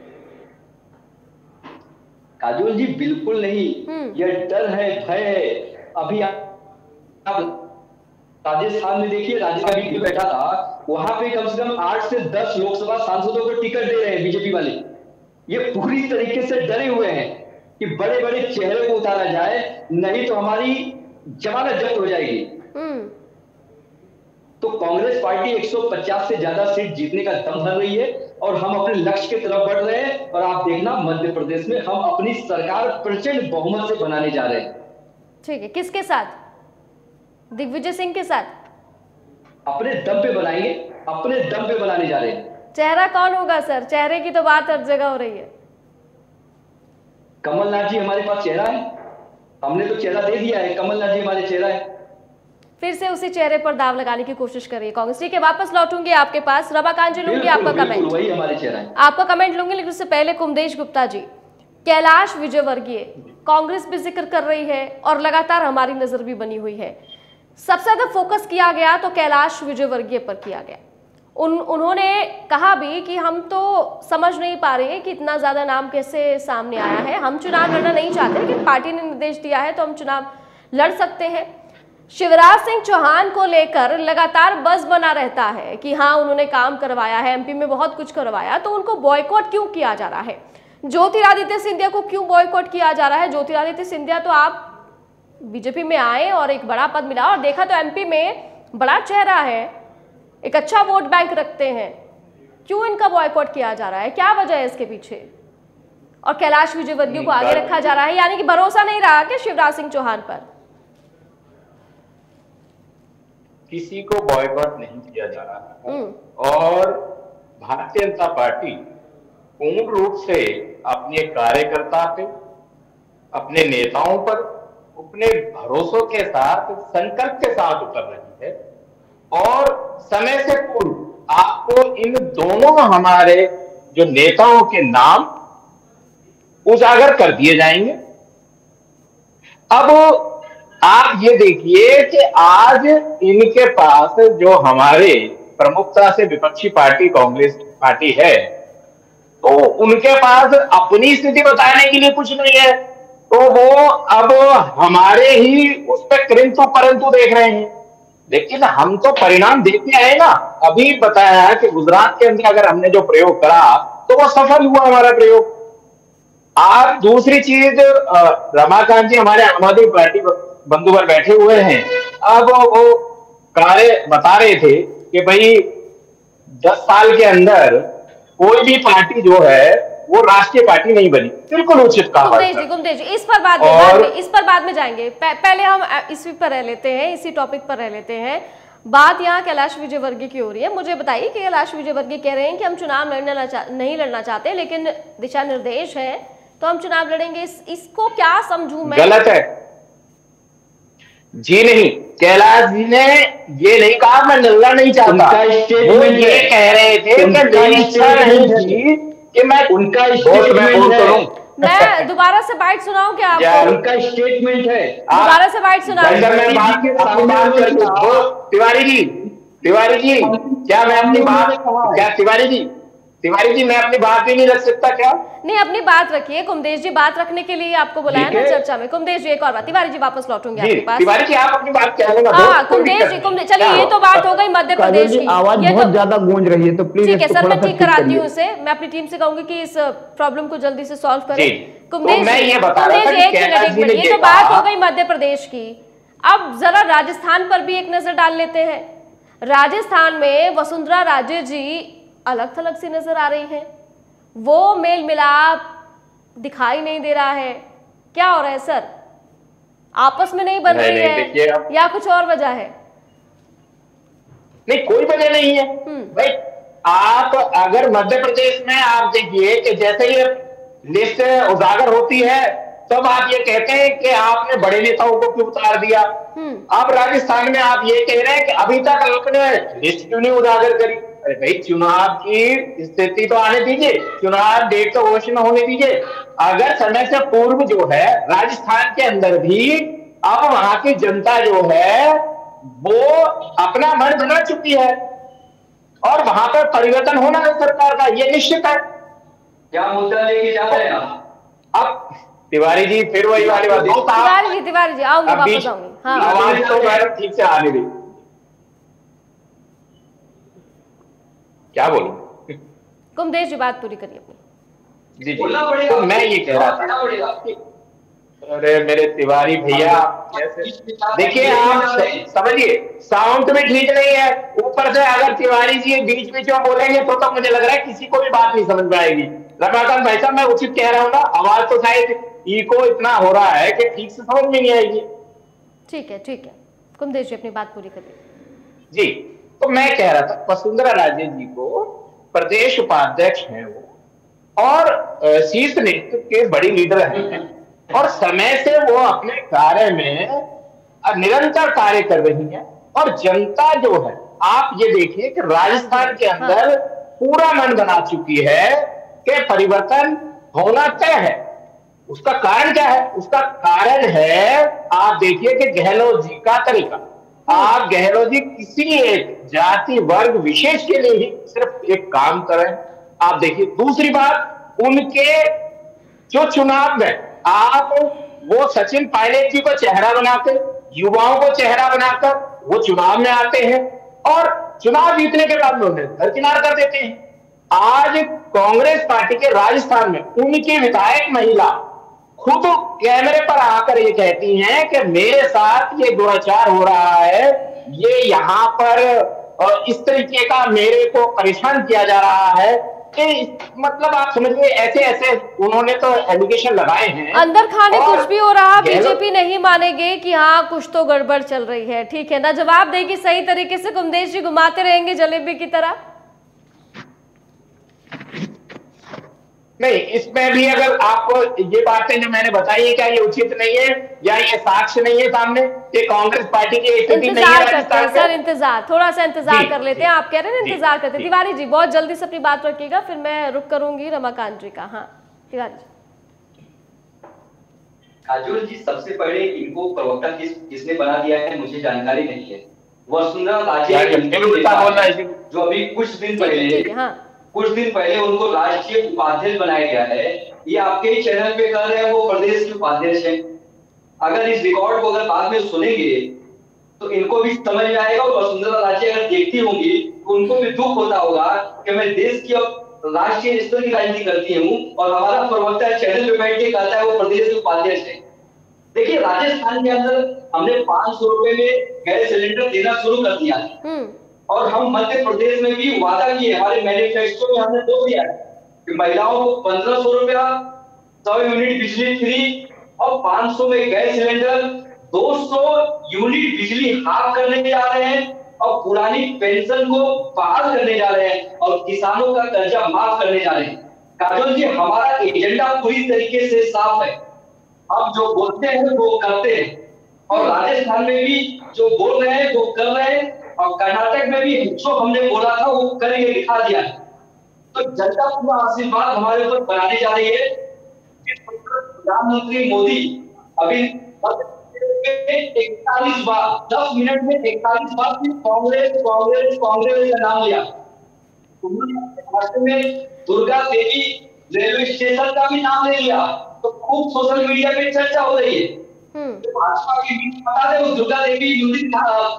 S8: काजोल जी, बिल्कुल नहीं। यह डर है, भय है। अभी आप राजस्थान में देखिए, राजस्थान में बैठा था, वहां पे कम से कम 8 से 10 लोकसभा सांसदों को टिकट दे रहे हैं बीजेपी वाले। ये पूरी तरीके से डरे हुए हैं कि बड़े बड़े चेहरे को उतारा जाए, नहीं तो हमारी जमानत जब्त हो जाएगी। तो कांग्रेस पार्टी 150 से ज्यादा सीट जीतने का दम धर रही है और हम अपने लक्ष्य की तरफ बढ़ रहे हैं। और आप देखना, मध्य प्रदेश में हम अपनी सरकार प्रचंड बहुमत से बनाने जा रहे हैं।
S1: ठीक है, किसके साथ? दिग्विजय सिंह के साथ?
S8: अपने दम पे बनाएंगे, अपने दम पे बनाने जा रहे हैं।
S1: चेहरा कौन होगा सर? चेहरे की तो बात हर जगह हो रही है।
S8: कमलनाथ जी हमारे पास चेहरा है, हमने तो चेहरा दे दिया है। कमलनाथ जी हमारे चेहरा है।
S1: फिर से उसी चेहरे पर दाव लगाने की कोशिश कर रही है कांग्रेस। ठीक है, वापस लौटूंगी आपके पास। रमाकांत जी, लूंगी आपका कमेंट,
S8: वही हमारे चेहरा है।
S1: आपका कमेंट लूंगी, लेकिन उससे पहले कुमदेश गुप्ता जी, कैलाश विजयवर्गीय, कांग्रेस भी जिक्र कर रही है और लगातार हमारी नजर भी बनी हुई है। सबसे ज्यादा फोकस किया गया तो कैलाश विजयवर्गीय पर किया गया। उन्होंने कहा भी कि हम तो समझ नहीं पा रहे हैं कि इतना ज्यादा नाम कैसे सामने आया है। हम चुनाव लड़ना नहीं चाहते, लेकिन पार्टी ने निर्देश दिया है तो हम चुनाव लड़ सकते हैं। शिवराज सिंह चौहान को लेकर लगातार बज़ बना रहता है कि हाँ उन्होंने काम करवाया है, एमपी में बहुत कुछ करवाया, तो उनको बॉयकॉट क्यों किया जा रहा है? ज्योतिरादित्य सिंधिया को क्यों बॉयकॉट किया जा रहा है? ज्योतिरादित्य सिंधिया तो आप बीजेपी में आए और एक बड़ा पद मिला और देखा तो एमपी में बड़ा चेहरा है, एक अच्छा वोट बैंक रखते हैं, क्यों इनका बॉयकॉट किया जा रहा है? क्या वजह है इसके पीछे? और कैलाश विजयवर्गीय को आगे रखा जा रहा है, यानी कि भरोसा नहीं रहा कि शिवराज सिंह चौहान पर?
S6: किसी को बॉयकॉट नहीं किया जा रहा है और भारतीय जनता पार्टी पूर्ण रूप से अपने कार्यकर्ता पे, अपने नेताओं पर, अपने भरोसों के साथ, संकल्प के साथ उतर रही है। और समय से पूर्व आपको इन दोनों हमारे जो नेताओं के नाम उजागर कर दिए जाएंगे। अब आप ये देखिए कि आज इनके पास जो हमारे प्रमुखता से विपक्षी पार्टी कांग्रेस पार्टी है, तो उनके पास अपनी स्थिति बताने के लिए कुछ नहीं है, तो वो अब हमारे ही उस पर किंतु परंतु देख रहे हैं। लेकिन हम तो परिणाम देखते आए ना। अभी बताया है कि गुजरात के अंदर अगर हमने जो प्रयोग करा तो वो सफल हुआ हमारा प्रयोग। आप दूसरी चीज, रमाकांत जी हमारे आम आदमी पार्टी बंधु पर बैठे हुए हैं, अब वो कार्य बता रहे थे कि भाई 10 साल के अंदर कोई भी पार्टी जो है वो राष्ट्रीय पार्टी नहीं बनी। बिल्कुल उचित कहा।
S1: कुमदेश जी इस पर बाद में जाएंगे। पहले हम इसी पर रह लेते हैं, इसी टॉपिक पर रह लेते हैं। बात यहाँ कैलाश विजयवर्गीय की हो रही है। मुझे बताइए कि कैलाश विजयवर्गीय कह रहे हैं कि हम चुनाव नहीं लड़ना चाहते, लेकिन दिशा निर्देश है तो हम चुनाव लड़ेंगे। इसको क्या समझूं मैं?
S6: गलत है जी। नहीं, कैलाश जी ने ये नहीं कहा मैं लड़ना नहीं चाहता। वो ये कह रहे थे कि मेरी इच्छा नहीं थी कि मैं उनका
S1: मैं दोबारा से बाइट सुनाऊं क्या आपको?
S8: उनका स्टेटमेंट है,
S1: दोबारा से बाइट सुनाऊं?
S6: तिवारी जी क्या मैं अपनी बात, क्या तिवारी जी मैं अपनी बात ही नहीं रख सकता क्या?
S1: नहीं, अपनी बात रखिए। कुमदेश जी बात रखने के लिए आपको बुलाया ना चर्चा में। कुमदेश जी एक और बात, तिवारी जी वापस लौटूंगे आपके पास।
S6: तिवारी जी आप अपनी बात कह लेना।
S1: हाँ कुमदेश जी, चलिए ये तो बात हो गई मध्य प्रदेश की।
S7: आवाज बहुत ज्यादा गूंज रही है तो प्लीज
S1: ठीक है सर, मैं ठीक कराती हूँ उसे। मैं अपनी टीम से कहूंगी कि इस प्रॉब्लम को जल्दी से सॉल्व करें। कुमदेश जी एक मिनट, ये तो बात हो गई मध्य प्रदेश की। अब जरा राजस्थान पर भी एक नजर डाल लेते हैं। राजस्थान में वसुंधरा राजे जी अलग थलग सी नजर आ रही है। वो मेल मिलाप दिखाई नहीं दे रहा है। क्या हो रहा है सर? आपस में नहीं बन रही है या कुछ और वजह है?
S6: नहीं, कोई वजह नहीं है भाई। आप अगर मध्य प्रदेश में आप देखिए कि जैसे ये लिस्ट उजागर होती है तब आप ये कहते हैं कि आपने बड़े नेताओं को क्यों उतार दिया। अब राजस्थान में आप ये कह रहे हैं कि अभी तक आपने लिस्ट क्यों नहीं उजागर करी। अरे भाई, चुनाव की स्थिति तो आने दीजिए, चुनाव डेट तो घोषणा होने दीजिए। अगर समय से पूर्व जो है राजस्थान के अंदर भी अब वहां की जनता जो है वो अपना मन बना चुकी है और वहां पर परिवर्तन होना है सरकार का, ये निश्चित है।
S8: क्या मुद्दा लेके जा रहे हैं आप?
S6: अब तिवारी जी फिर वही वाली बात।
S1: तिवारी जी आऊंगी, वापस आऊंगी। हाँ,
S6: आवाज तो मैडम ठीक से आने दी। क्या बोलूं?
S1: कुमदेश जी बात पूरी करिए अपनी।
S6: जी तो मैं ये कह रहा था, अरे मेरे तिवारी भैया देखिए आप समझिए साउंड भी ठीक नहीं है, ऊपर से अगर तिवारी जी बीच में जो बोलेंगे तो मुझे लग रहा है किसी को भी बात नहीं समझ में आएगी। रमाकांत भाई साहब मैं उचित कह रहा हूँ ना? आवाज तो शायद इको इतना हो रहा है कि ठीक से समझ में नहीं आएगी।
S1: ठीक है कुमदेश जी अपनी बात पूरी करिए।
S6: जी तो मैं कह रहा था वसुंधरा राजे जी को प्रदेश उपाध्यक्ष हैं वो और शीर्ष नेतृत्व के बड़ी लीडर हैं और समय से वो अपने कार्य में निरंतर कार्य कर रही है। और जनता जो है आप ये देखिए कि राजस्थान के अंदर पूरा मन बना चुकी है कि परिवर्तन होना तय है। उसका कारण क्या है? उसका कारण है आप देखिए कि गहलोत जी का तरीका। आप गहलोत जी किसी एक जाति वर्ग विशेष के लिए ही सिर्फ एक काम करें। आप देखिए दूसरी बात, उनके जो चुनाव में आप वो सचिन पायलट जी को चेहरा बनाकर, युवाओं को चेहरा बनाकर वो चुनाव में आते हैं और चुनाव जीतने के बाद में उन्हें दरकिनार कर देते हैं। आज कांग्रेस पार्टी के राजस्थान में उनकी विधायक महिला खुद कैमरे पर आकर ये कहती हैं कि मेरे साथ ये दुराचार हो रहा है, ये यहाँ पर इस तरीके का मेरे को परेशान किया जा रहा है। मतलब आप समझिए ऐसे उन्होंने तो एलिगेशन लगाए हैं।
S1: अंदर खाने कुछ भी हो रहा, बीजेपी नहीं मानेंगे कि हाँ कुछ तो गड़बड़ चल रही है। ठीक है ना, जवाब देगी सही तरीके से। कुमदेश जी घुमाते रहेंगे जलेबी की तरह।
S6: नहीं, इसमें भी अगर आपको ये बातें जो मैंने बताई है क्या ये उचित नहीं है या ये साक्ष्य नहीं है सामने कि कांग्रेस पार्टी की स्थिति नहीं है?
S1: सर इंतजार, थोड़ा सा इंतजार कर लेते हैं। आप कह रहे हैं इंतजार करते हैं। तिवारी जी बहुत जल्दी से अपनी बात रखिएगा, फिर मैं रुक करूंगी रमाकांत जी का। हाँ तिवारी जी।
S8: काजोल जी सबसे पहले इनको प्रवक्ता किसने बना दिया है मुझे जानकारी नहीं है। वसुंधरा राजे जो अभी कुछ दिन पहले उनको राष्ट्रीय उपाध्यक्ष बनाया गया है, ये आपके ही चैनल पे कर रहे हैं, वो प्रदेश के उपाध्यक्ष हैं। अगर इस रिकॉर्ड को अगर बाद में सुनेंगे तो इनको भी समझ में आएगा और वसुंधरा राजे अगर देखती होंगी तो उनको भी दुख होता होगा कि मैं देश की राष्ट्रीय स्तर की राजनीति करती हूँ और हमारा प्रवक्ता चैनल पे बैठ के कहता है वो प्रदेश के उपाध्यक्ष है। देखिए राजस्थान के अंदर हमने 500 रुपए में गैस सिलेंडर देना शुरू कर दिया है और हम मध्य प्रदेश में भी वादा किए, हमारे मैनिफेस्टो में हमने बोल दिया है कि महिलाओं को 1500 रुपया, 100 यूनिट बिजली फ्री और 500 में गैस सिलेंडर, 200 यूनिट बिजली हाफ करने जा रहे हैं और पुरानी पेंशन को बहाल करने जा रहे हैं और किसानों का कर्जा माफ करने जा रहे हैं। काजोल जी, हमारा एजेंडा पूरी तरीके से साफ है। हम जो बोलते हैं वो करते हैं और राजस्थान में भी जो बोल रहे हैं वो कर रहे हैं और कर्नाटक में भी जो हमने बोला था वो करके दिखा दिया है। तो जनता पूरा आशीर्वाद हमारे ऊपर बनाने जा रही है। प्रधानमंत्री मोदी अभी 41 बार 10 मिनट में 41 बार कांग्रेस कांग्रेस कांग्रेस का नाम लिया। उन्होंने में दुर्गा देवी रेलवे स्टेशन का भी नाम ले लिया, तो खूब सोशल मीडिया पे चर्चा हो रही है। तो भाजपा के बीच बता दे वो दुर्गा देवी यूनिट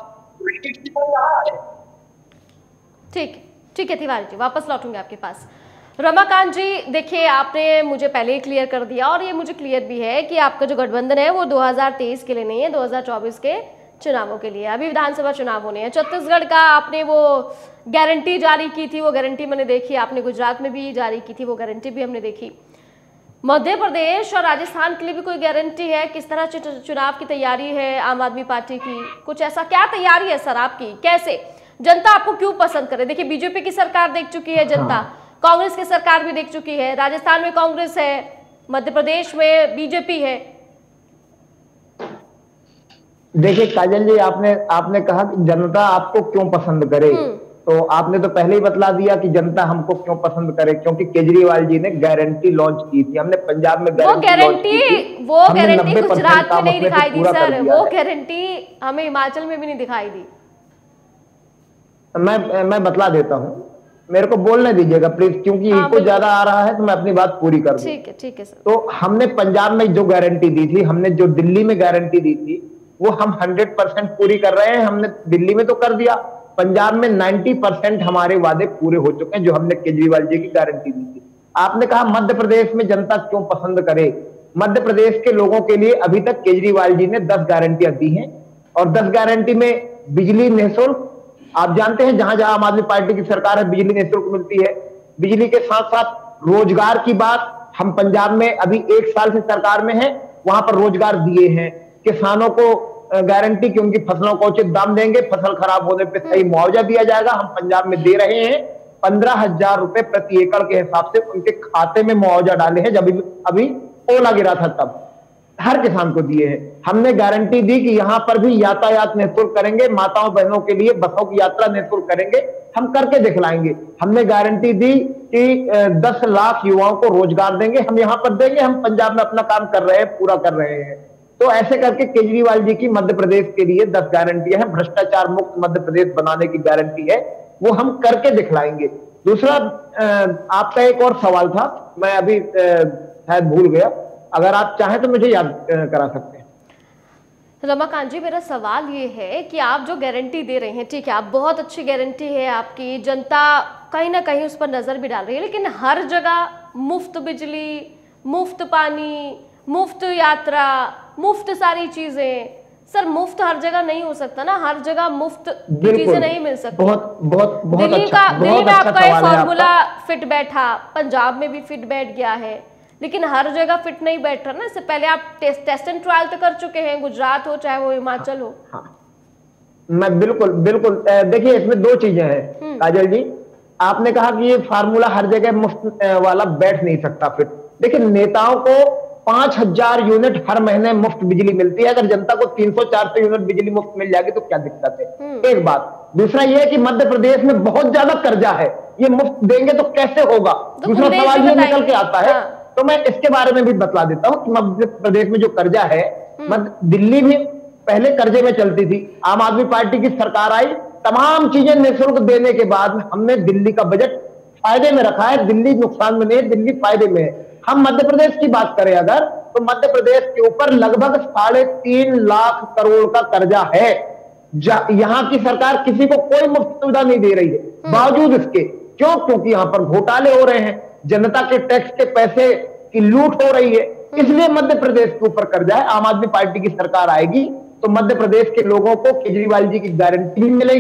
S1: ठीक है तिवारी जी, वापस लौटूंगे आपके पास। रमाकांत जी, देखिए आपने मुझे पहले ही क्लियर कर दिया और ये मुझे क्लियर भी है कि आपका जो गठबंधन है वो 2023 के लिए नहीं है, 2024 के चुनावों के लिए। अभी विधानसभा चुनाव होने हैं। छत्तीसगढ़ का आपने वो गारंटी जारी की थी, वो गारंटी मैंने देखी। आपने गुजरात में भी जारी की थी, वो गारंटी भी हमने देखी। मध्य प्रदेश और राजस्थान के लिए भी कोई गारंटी है? किस तरह चुनाव की तैयारी है आम आदमी पार्टी की? कुछ ऐसा क्या तैयारी है सर आपकी? कैसे जनता आपको क्यों पसंद करे? देखिए बीजेपी की सरकार देख चुकी है जनता, कांग्रेस की सरकार भी देख चुकी है, राजस्थान में कांग्रेस है, मध्य प्रदेश में बीजेपी है।
S7: देखिए काजल जी, आपने कहा कि जनता आपको क्यों पसंद करे, तो आपने तो पहले ही बतला दिया कि जनता हमको क्यों पसंद करे, क्योंकि केजरीवाल जी ने गारंटी लॉन्च की थी। हमने पंजाब में
S1: वो गारंटी गुजरात में नहीं दिखाई दी सर, वो गारंटी हमें हिमाचल में भी नहीं दिखाई दी।
S7: मैं बतला देता हूँ, मेरे को बोलने दीजिएगा प्लीज, क्योंकि इनको ज्यादा आ रहा है तो मैं अपनी बात पूरी कर दूं।
S1: ठीक है सर।
S7: तो हमने पंजाब में जो गारंटी दी थी, हमने जो दिल्ली में गारंटी दी थी, वो हम 100% पूरी कर रहे हैं। हमने दिल्ली में तो कर दिया, पंजाब में 90% हमारे वादे पूरे हो चुके हैं जो हमने केजरीवाल जी की गारंटी दी थी। आपने कहा मध्य प्रदेश में जनता क्यों पसंद करे। मध्य प्रदेश के लोगों के लिए अभी तक केजरीवाल जी ने 10 गारंटियां दी हैं और 10 गारंटी में बिजली निःशुल्क, आप जानते हैं जहां जहां आम आदमी पार्टी की सरकार है बिजली निःशुल्क मिलती है। बिजली के साथ साथ रोजगार की बात, हम पंजाब में अभी 1 साल से सरकार में है, वहां पर रोजगार दिए हैं। किसानों को गारंटी कि उनकी फसलों को उचित दाम देंगे, फसल खराब होने पे सही मुआवजा दिया जाएगा, हम पंजाब में दे रहे हैं। 15,000 रुपए प्रति एकड़ के हिसाब से उनके खाते में मुआवजा डाले हैं, जब अभी ओला गिरा था तब हर किसान को दिए हैं। हमने गारंटी दी कि यहां पर भी यातायात निःशुल्क करेंगे, माताओं बहनों के लिए बसों की यात्रा निःशुल्क करेंगे, हम करके दिखलाएंगे। हमने गारंटी दी कि 10 लाख युवाओं को रोजगार देंगे, हम यहां पर देंगे, हम पंजाब में अपना काम कर रहे हैं, पूरा कर रहे हैं। तो ऐसे करके केजरीवाल जी की मध्य प्रदेश के लिए 10 गारंटियां हैं। भ्रष्टाचार मुक्त मध्य प्रदेश बनाने की गारंटी है, वो हम करके दिखलाएंगे। दूसरा आपका एक और सवाल था, मैं अभी शायद भूल गया, अगर आप चाहें तो मुझे याद करा सकते हैं।
S1: रमाकांत जी, मेरा सवाल ये है कि आप जो गारंटी दे रहे हैं, ठीक है, आप बहुत अच्छी गारंटी है आपकी, जनता कहीं ना कहीं उस पर नजर भी डाल रही है, लेकिन हर जगह मुफ्त बिजली, मुफ्त पानी, मुफ्त यात्रा, मुफ्त सारी चीजें। सर मुफ्त हर जगह नहीं हो सकता ना, हर जगह मुफ्त चीजें नहीं मिल सकती। दिल्ली में आपका ये फॉर्मूला फिट बैठा, पंजाब में भी फिट बैठ गया है, लेकिन हर जगह फिट नहीं बैठ रहा ना। इससे पहले आप टेस्ट एंड ट्रायल तो कर चुके हैं, गुजरात हो चाहे वो हिमाचल हो।
S7: मैं बिल्कुल देखिए इसमें 2 चीजें हैं काजल जी। आपने कहा कि ये फार्मूला हर जगह मुफ्त वाला बैठ नहीं सकता फिट। देखिए नेताओं को 5,000 यूनिट हर महीने मुफ्त बिजली मिलती है, अगर जनता को 300-400 यूनिट बिजली मुफ्त मिल जाएगी तो क्या दिक्कत है, एक बात। दूसरा ये है कि मध्य प्रदेश में बहुत ज्यादा कर्जा है, ये मुफ्त देंगे तो कैसे होगा। दूसरा सवाल ये निकल के आता है, तो मैं इसके बारे में भी बतला देता हूं कि मध्य प्रदेश में जो कर्जा है, दिल्ली भी पहले कर्जे में चलती थी, आम आदमी पार्टी की सरकार आई, तमाम चीजें निःशुल्क देने के बाद हमने दिल्ली का बजट फायदे में रखा है। दिल्ली नुकसान में नहीं है, दिल्ली फायदे में है। हम मध्य प्रदेश की बात करें अगर, तो मध्य प्रदेश के ऊपर लगभग 3.5 लाख करोड़ का कर्जा है। यहां की सरकार किसी को कोई मुफ्त सुविधा नहीं दे रही है, बावजूद इसके। क्यों? क्योंकि यहां पर घोटाले हो रहे हैं, जनता के टैक्स के पैसे की लूट हो रही है, इसलिए मध्य प्रदेश के ऊपर कर्जा है। आम आदमी पार्टी की सरकार आएगी तो मध्य प्रदेश के लोगों को केजरीवाल जी की गारंटी भी मिलेगी,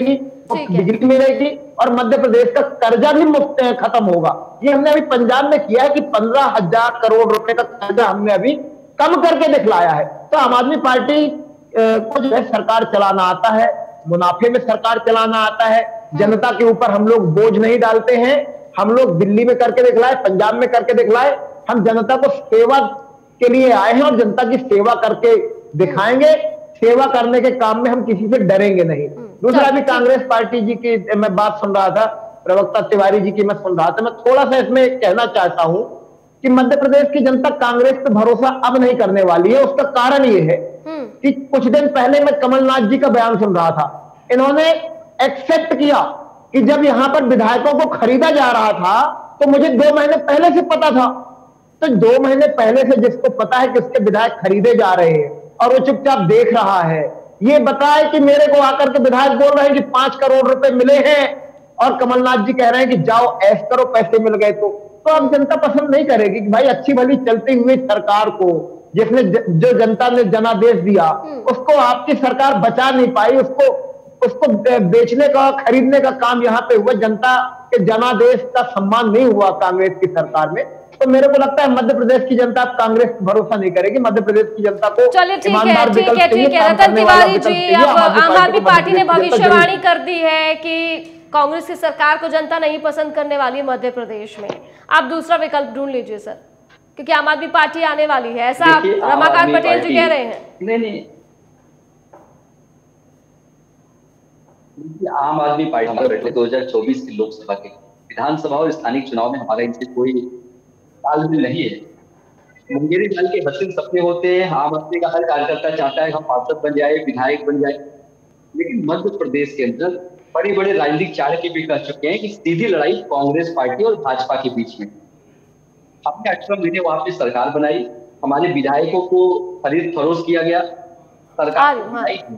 S7: मुफ्त बिजली मिलेगी और मध्य प्रदेश का कर्जा भी मुफ्त खत्म होगा। ये हमने अभी पंजाब में किया है कि 15,000 करोड़ रुपए का कर्जा हमने अभी कम करके दिखलाया है। तो आम आदमी पार्टी को जो है सरकार चलाना आता है, मुनाफे में सरकार चलाना आता है, जनता के ऊपर हम लोग बोझ नहीं डालते हैं। हम लोग दिल्ली में करके दिखलाए, पंजाब में करके दिखलाए, हम जनता को सेवा के लिए आए हैं और जनता की सेवा करके दिखाएंगे। सेवा करने के काम में हम किसी से डरेंगे नहीं। दूसरा भी कांग्रेस पार्टी जी की मैं बात सुन रहा था, प्रवक्ता तिवारी जी की मैं सुन रहा था, मैं थोड़ा सा इसमें कहना चाहता हूं कि मध्य प्रदेश की जनता कांग्रेस पे भरोसा अब नहीं करने वाली है। उसका कारण ये है कि कुछ दिन पहले मैं कमलनाथ जी का बयान सुन रहा था। इन्होंने एक्सेप्ट किया कि जब यहां पर विधायकों को खरीदा जा रहा था तो मुझे 2 महीने पहले से पता था। तो 2 महीने पहले से जिसको पता है कि उसके विधायक खरीदे जा रहे हैं और वो चुपचाप देख रहा है, ये बताए कि मेरे को आकर के विधायक बोल रहे हैं कि 5 करोड़ रुपए मिले हैं और कमलनाथ जी कह रहे हैं कि जाओ ऐश करो, पैसे मिल गए। तो अब जनता पसंद नहीं करेगी कि भाई अच्छी भली चलती हुई सरकार को, जिसने जो जनता ने जनादेश दिया, उसको आपकी सरकार बचा नहीं पाई। उसको बेचने का, खरीदने का काम यहाँ पे हुआ। जनता के जनादेश का सम्मान नहीं हुआ कांग्रेस की सरकार में। तो मेरे को लगता है मध्य प्रदेश की जनता अब कांग्रेस पर भरोसा नहीं करेगी। मध्य प्रदेश की जनता को ईमानदार विकल्प चाहिए,
S1: रतन तिवारी जी, अब आम आदमी पार्टी ने भविष्यवाणी कर दी है कि कांग्रेस की सरकार को जनता नहीं पसंद करने वाली है मध्य प्रदेश में। आप दूसरा विकल्प ढूंढ लीजिए सर, क्योंकि आम आदमी पार्टी आने वाली है, ऐसा रमाकांत पटेल जी कह रहे हैं।
S8: नहीं, आम आदमी पार्टी हमारे 2024 की लोकसभा के विधानसभा और स्थानिक चुनाव में हमारा इनसे कोई तालमेल नहीं है। मुंगेरी दाल के हसीन सपने होते हैं, आम आदमी का हर कार्यकर्ता चाहता है हम पार्षद बन जाए, विधायक बन जाए, लेकिन मध्य प्रदेश के अंदर बड़े बड़े राजनीतिक चाणक्य भी कह चुके हैं कि सीधी लड़ाई कांग्रेस पार्टी और भाजपा के बीच में। हमने 18 महीने वहां पे सरकार बनाई, हमारे विधायकों को खरीद फरोख्त किया गया, सरकार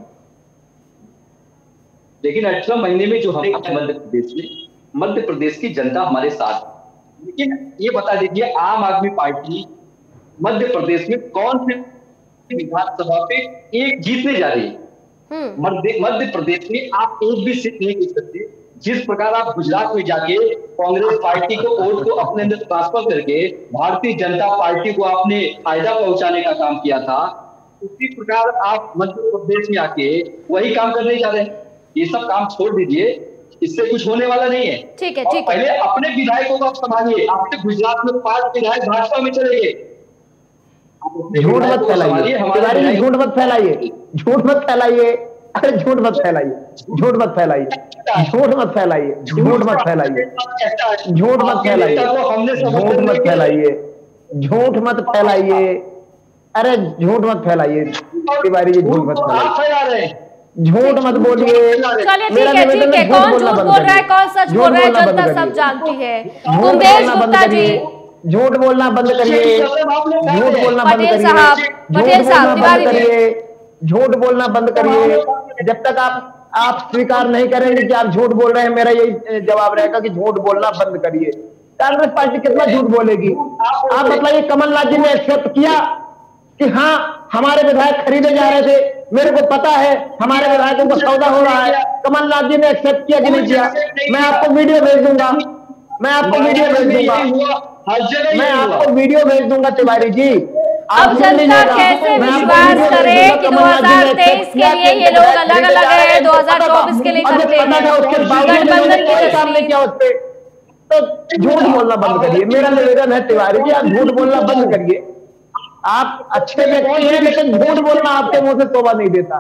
S8: लेकिन 18 महीने में जो हमने मध्य प्रदेश की जनता हमारे साथ। लेकिन ये बता दीजिए, आम आदमी पार्टी मध्य प्रदेश में कौन से विधानसभा पे एक जीतने जा रही है? मध्य प्रदेश में आप एक भी सीट नहीं जीत सकते। जिस प्रकार आप गुजरात में जाके कांग्रेस पार्टी को वोट को अपने अंदर ट्रांसफर करके भारतीय जनता पार्टी को आपने फायदा पहुंचाने का काम किया था, उसी प्रकार आप मध्य प्रदेश में आके वही काम करने जा रहे हैं। ये सब काम छोड़ दीजिए, इससे कुछ होने वाला नहीं है।
S1: ठीक है,
S8: पहले अपने विधायकों को आप संभालिए। आपके गुजरात में 5 विधायक भाजपा में चले गए।
S7: झूठ मत फैलाइए, झूठ मत फैलाइए, झूठ मत फैलाइए, अरे झूठ मत फैलाइए, झूठ मत फैलाइए, झूठ मत फैलाइए, झूठ मत फैलाइए, झूठ मत फैलाइए, झूठ मत फैलाइए, झूठ मत फैलाइए, अरे झूठ मत फैलाइए तिवारी जी, झूठ मत फैलाइए, झूठ मत बोलिए।
S1: चलिए ठीक है, कौन झूठ बोल रहा है, कौन सच बोल रहा है, जनता सब जानती है। कुंदेश गुप्ता जी,
S7: झूठ बोलना बंद करिए, झूठ बोलना बंद करिए,
S1: पटेल साहब, तिवारी जी,
S7: झूठ बोलना बंद करिए। जब तक आप स्वीकार नहीं करेंगे कि आप झूठ बोल रहे हैं, मेरा यही जवाब रहेगा कि झूठ बोलना बंद करिए। कांग्रेस पार्टी कितना झूठ बोलेगी? आप बताइए, कमलनाथ जी ने एक्सेप्ट किया कि हाँ हमारे विधायक खरीदे जा रहे थे, मेरे को पता है हमारे विधायकों का सौदा हो रहा है। कमलनाथ जी ने एक्सेप्ट किया कि नहीं किया? मैं आपको वीडियो भेज दूंगा, मैं आपको वीडियो भेज दूंगा, मैं आपको वीडियो भेज दूंगा तिवारी जी।
S1: अब जनता कैसे विश्वास करे कि 2023 के लिए ये लोग अलग अलग है, 2024 के लिए करते हैं गठबंधन की
S7: सामने क्या उस पे? तो झूठ बोलना बंद करिए, मेरा निवेदन है तिवारी जी, आप झूठ बोलना बंद करिए। आप अच्छे व्यक्ति हैं, लेकिन झूठ बोलना आपके मुंह से शोभा नहीं देता।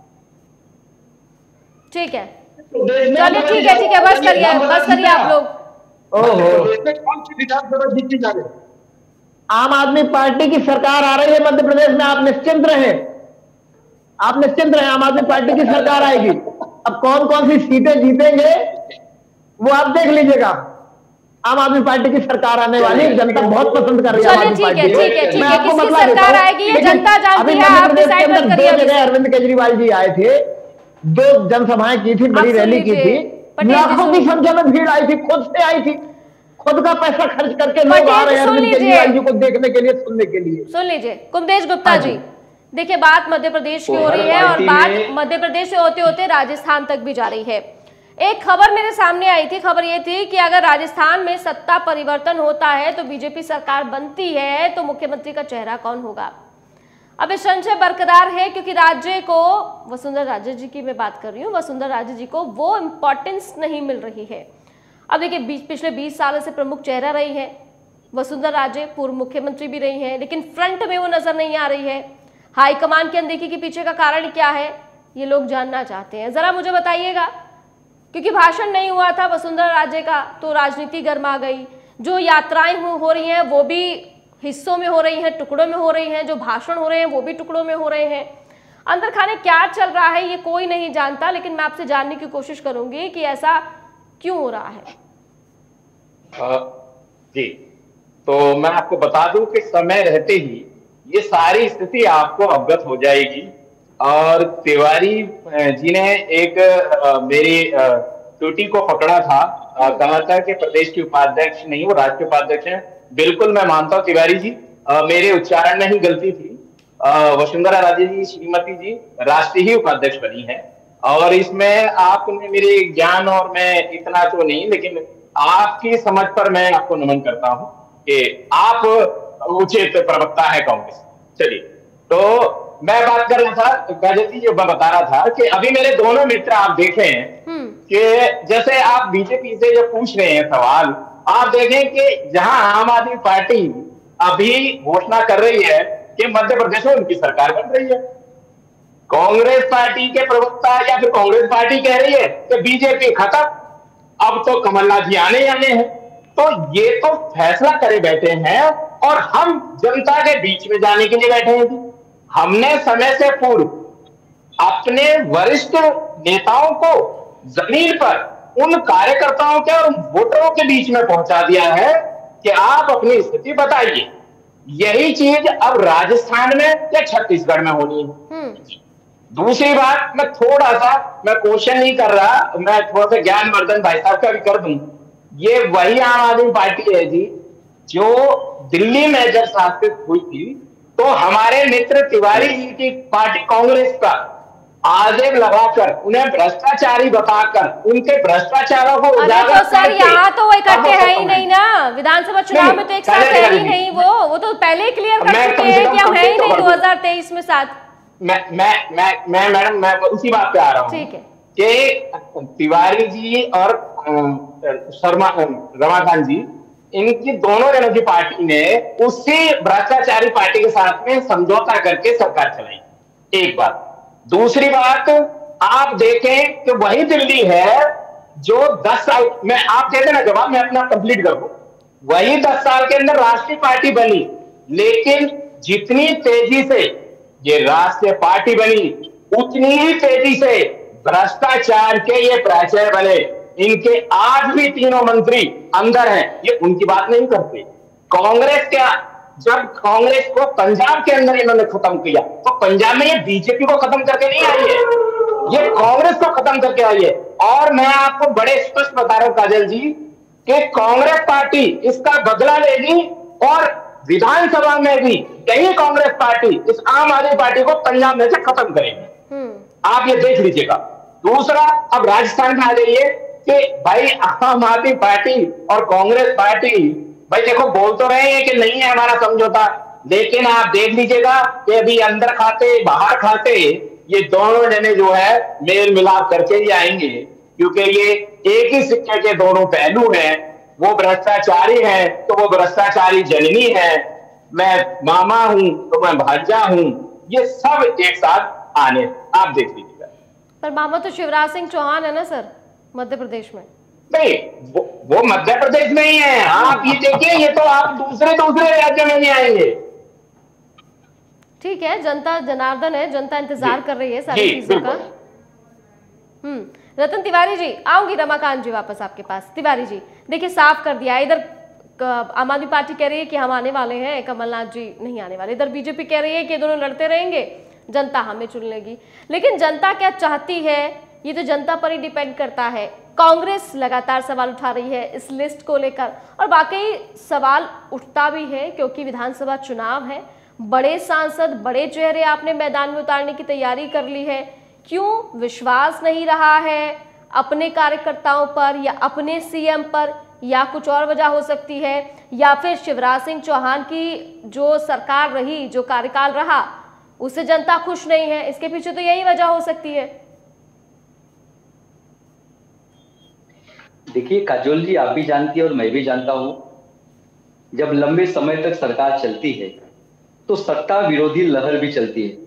S1: ठीक है, चलिए ठीक है, बस करिए आप लोग।
S7: आम आदमी पार्टी की सरकार आ रही है मध्य प्रदेश में, आप निश्चिंत रहें, आप निश्चिंत रहें, आम आदमी पार्टी की सरकार आएगी। अब कौन कौन सी सीटें जीतेंगे वो आप देख लीजिएगा। आम आदमी पार्टी की सरकार आने वाली, जनता बहुत पसंद कर रही है।
S1: ठीक है, किसकी सरकार आएगी ये जनता जानती है, आप डिसाइड मत करिए।
S7: अरविंद केजरीवाल जी आए थे, 2 जनसभाएं की थी, बड़ी रैली की थी, लाखों की संख्या में भीड़ आई थी, खुद से आई थी, खुद का पैसा खर्च करके लोग आ रहे हैं अरविंद केजरीवाल जी को देखने के लिए, सुनने के लिए।
S1: सुन लीजिए कुंदेश गुप्ता जी, देखिए बात मध्य प्रदेश की हो रही है और बात मध्य प्रदेश से होते होते राजस्थान तक भी जा रही है। एक खबर मेरे सामने आई थी, खबर ये थी कि अगर राजस्थान में सत्ता परिवर्तन होता है तो बीजेपी सरकार बनती है तो मुख्यमंत्री का चेहरा कौन होगा। अब ये संशय बरकरार है क्योंकि राज्य को, वसुंधरा राजे जी की मैं बात कर रही हूँ, वसुंधरा राजे जी को वो इंपॉर्टेंस नहीं मिल रही है। अब देखिए पिछले 20 सालों से प्रमुख चेहरा रही है वसुंधरा राजे, पूर्व मुख्यमंत्री भी रही हैं, लेकिन फ्रंट में वो नजर नहीं आ रही है। हाईकमान की अनदेखी के पीछे का कारण क्या है, ये लोग जानना चाहते हैं, जरा मुझे बताइएगा। क्योंकि भाषण नहीं हुआ था वसुंधरा राजे का तो राजनीति गर्मा गई। जो यात्राएं हो रही हैं वो भी हिस्सों में हो रही हैं, टुकड़ों में हो रही हैं, जो भाषण हो रहे हैं वो भी टुकड़ों में हो रहे हैं। अंदर खाने क्या चल रहा है ये कोई नहीं जानता, लेकिन मैं आपसे जानने की कोशिश करूंगी कि ऐसा क्यों हो रहा है।
S6: जी, तो मैं आपको बता दूं कि समय रहते ही ये सारी स्थिति आपको अवगत हो जाएगी। और तिवारी जी ने एक मेरी त्रुटि को पकड़ा था, कहा था कि प्रदेश के उपाध्यक्ष नहीं, वो राष्ट्रीय उपाध्यक्ष हैं। बिल्कुल मैं मानता हूं तिवारी जी, मेरे उच्चारण में ही गलती थी। वसुंधरा राजे जी, श्रीमती जी राष्ट्रीय ही उपाध्यक्ष बनी है। और इसमें आपने मेरे ज्ञान और मैं इतना तो नहीं, लेकिन आपकी समझ पर मैं आपको नमन करता हूं कि आप उचित प्रवक्ता है कांग्रेस। चलिए, तो मैं बात कर रहा था, गाजती जी मैं बता रहा था कि अभी मेरे दोनों मित्र आप देखें कि जैसे आप बीजेपी से जो पूछ रहे हैं सवाल, आप देखें कि जहां आम आदमी पार्टी अभी घोषणा कर रही है कि मध्य प्रदेश में उनकी सरकार बन रही है, कांग्रेस पार्टी के प्रवक्ता या फिर कांग्रेस पार्टी कह रही है कि बीजेपी खत्म, अब तो कमलनाथ जी आने हैं। तो ये तो फैसला करे बैठे हैं और हम जनता के बीच में जाने के लिए बैठे हैं। हमने समय से पूर्व अपने वरिष्ठ नेताओं को जमीन पर उन कार्यकर्ताओं के और वोटरों के बीच में पहुंचा दिया है कि आप अपनी स्थिति बताइए। यही चीज अब राजस्थान में या छत्तीसगढ़ में होनी है। दूसरी बात, मैं थोड़ा सा क्वेश्चन नहीं कर रहा, मैं थोड़ा सा ज्ञानवर्धन भाई साहब का भी कर दूं। ये वही आम आदमी पार्टी है जी जो दिल्ली में जब शासित हुई थी तो हमारे मित्र तिवारी जी की पार्टी कांग्रेस का आजेब लगाकर उन्हें भ्रष्टाचारी बताकर उनके भ्रष्टाचारों को उजागर
S1: तो सर यहाँ तो वो इकट्ठे है ही नहीं ना, विधानसभा चुनाव में तो एक साथ है ही नहीं, वो तो पहले ही क्लियर कर चुके हैं कि हम है ही नहीं 2023 में साथ।
S6: मैं मैडम मैं उसी बात पे आ रहा हूँ, ठीक है, कि तिवारी जी और रमाकांत जी, इनकी दोनों जनों की पार्टी ने उसी भ्रष्टाचारी पार्टी के साथ में समझौता करके सरकार चलाई। एक बात। दूसरी बात, आप देखें कि वही दिल्ली है जो 10 साल में, आप कहते ना जवाब मैं अपना कंप्लीट कर दूं, वही 10 साल के अंदर राष्ट्रीय पार्टी बनी, लेकिन जितनी तेजी से ये राष्ट्रीय पार्टी बनी उतनी ही तेजी से भ्रष्टाचार के ये प्राचय बने। इनके आज भी तीनों मंत्री अंदर हैं, ये उनकी बात नहीं करते। कांग्रेस क्या, जब कांग्रेस को पंजाब के अंदर इन्होंने खत्म किया तो पंजाब में ये बीजेपी को खत्म करके नहीं आई है, ये कांग्रेस को खत्म करके आई है। और मैं आपको बड़े स्पष्ट बता रहा हूं काजल जी कि कांग्रेस पार्टी इसका बदला लेगी और विधानसभा में भी यही कांग्रेस पार्टी इस आम आदमी पार्टी को पंजाब में से खत्म करेगी। आप ये देख लीजिएगा। दूसरा, अब राजस्थान में आ जाइए कि भाई आम आदमी पार्टी और कांग्रेस पार्टी, भाई देखो बोल तो रहे हैं कि नहीं है हमारा समझौता, लेकिन आप देख लीजिएगा कि अभी अंदर खाते बाहर खाते ये दोनों जने जो है मेल मिलाप करके ही आएंगे, क्योंकि ये एक ही सिक्के के दोनों पहलू हैं। वो भ्रष्टाचारी है तो वो भ्रष्टाचारी जननी है, मैं मामा हूं तो मैं भांजा हूं, ये सब एक साथ आने, आप देख लीजिएगा।
S1: पर मामा तो शिवराज सिंह चौहान है ना सर, मध्य प्रदेश में।
S6: नहीं, वो मध्य प्रदेश में ही है। आप ये देखिए, ये तो आप दूसरे राज्यों में नहीं आएंगे।
S1: ठीक है, जनता जनार्दन है, जनता इंतजार कर रही है सारी चीजों का। रतन तिवारी जी, आऊंगी रमाकांत जी वापस आपके पास। तिवारी जी देखिए, साफ कर दिया, इधर आम आदमी पार्टी कह रही है कि हम आने वाले हैं, कमलनाथ जी नहीं आने वाले। इधर बीजेपी कह रही है कि दोनों लड़ते रहेंगे, जनता हमें चुन लेगी। लेकिन जनता क्या चाहती है ये तो जनता पर ही डिपेंड करता है। कांग्रेस लगातार सवाल उठा रही है इस लिस्ट को लेकर, और वाकई सवाल उठता भी है क्योंकि विधानसभा चुनाव है, बड़े सांसद बड़े चेहरे आपने मैदान में उतारने की तैयारी कर ली है। क्यों विश्वास नहीं रहा है? अपने कार्यकर्ताओं पर या अपने सीएम पर, या कुछ और वजह हो सकती है, या फिर शिवराज सिंह चौहान की जो सरकार रही, जो कार्यकाल रहा, उससे जनता खुश नहीं है? इसके पीछे तो यही वजह हो सकती है।
S8: देखिए काजोल जी, आप भी जानती है और मैं भी जानता हूं, जब लंबे समय तक सरकार चलती है तो सत्ता विरोधी लहर भी चलती है।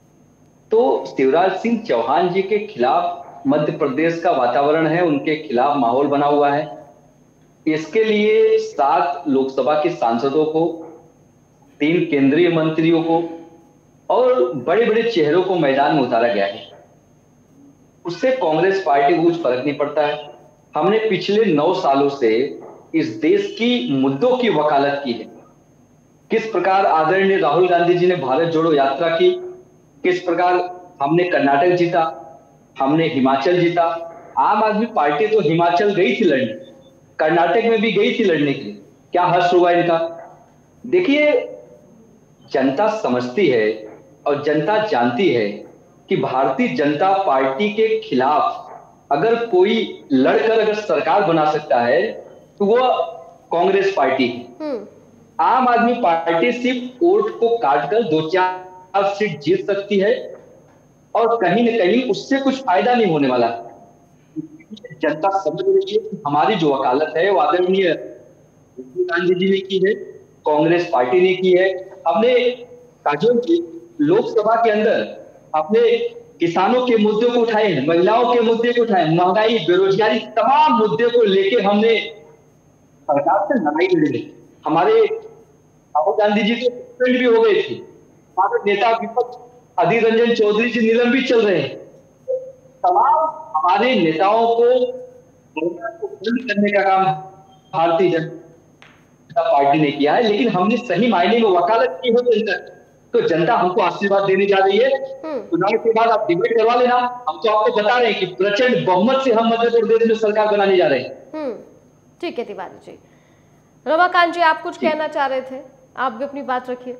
S8: तो शिवराज सिंह चौहान जी के खिलाफ मध्य प्रदेश का वातावरण है, उनके खिलाफ माहौल बना हुआ है। इसके लिए 7 लोकसभा के सांसदों को, 3 केंद्रीय मंत्रियों को और बड़े बड़े चेहरों को मैदान में उतारा गया है। उससे कांग्रेस पार्टी को कुछ फर्क नहीं पड़ता है। हमने पिछले 9 सालों से इस देश की मुद्दों की वकालत की है। किस प्रकार आदरणीय राहुल गांधी जी ने भारत जोड़ो यात्रा की, किस प्रकार हमने कर्नाटक जीता, हमने हिमाचल जीता। आम आदमी पार्टी तो हिमाचल गई थी लड़ने, कर्नाटक में भी गई थी लड़ने के लिए। क्या हर्ष हुआ इनका? देखिए, जनता समझती है और जनता जानती है कि भारतीय जनता पार्टी के खिलाफ अगर कोई लड़कर अगर सरकार बना सकता है तो वो कांग्रेस पार्टी है। आम आदमी पार्टी सिर्फ वोट को काटकर 2-4 सीट जीत सकती है और कहीं न कहीं उससे कुछ फायदा नहीं होने वाला। जनता समझ रही है कि हमारी जो वकालत है वो आदरणीय राहुल गांधी जी ने की है, कांग्रेस पार्टी ने की है। हमने काजोल जी लोकसभा के अंदर अपने किसानों के मुद्दे को उठाए, महिलाओं के मुद्दे को उठाए, महंगाई, बेरोजगारी, तमाम मुद्दे को लेकर हमने सरकार से लड़ाई लड़ी। हमारे राहुल गांधी जी तो सस्पेंड भी हो गए थे, हमारे नेता विपक्ष अधीर रंजन चौधरी जी निलंबित चल रहे हैं। तमाम हमारे नेताओं को बंद करने का काम भारतीय जनता पार्टी ने किया है, लेकिन हमने सही मायने में वकालत की हो जनता, तो जनता हमको आशीर्वाद देने जा रही है। चुनाव के बाद आप डिबेट करवा लेना, हम तो आपको बता रहे हैं कि प्रचंड बहुमत से हम मध्य प्रदेश में सरकार बनाने जा रहे हैं।
S1: ठीक है तिवारी जी। रमाकांत जी, आप कुछ कहना चाह रहे थे, आप भी अपनी बात रखिए।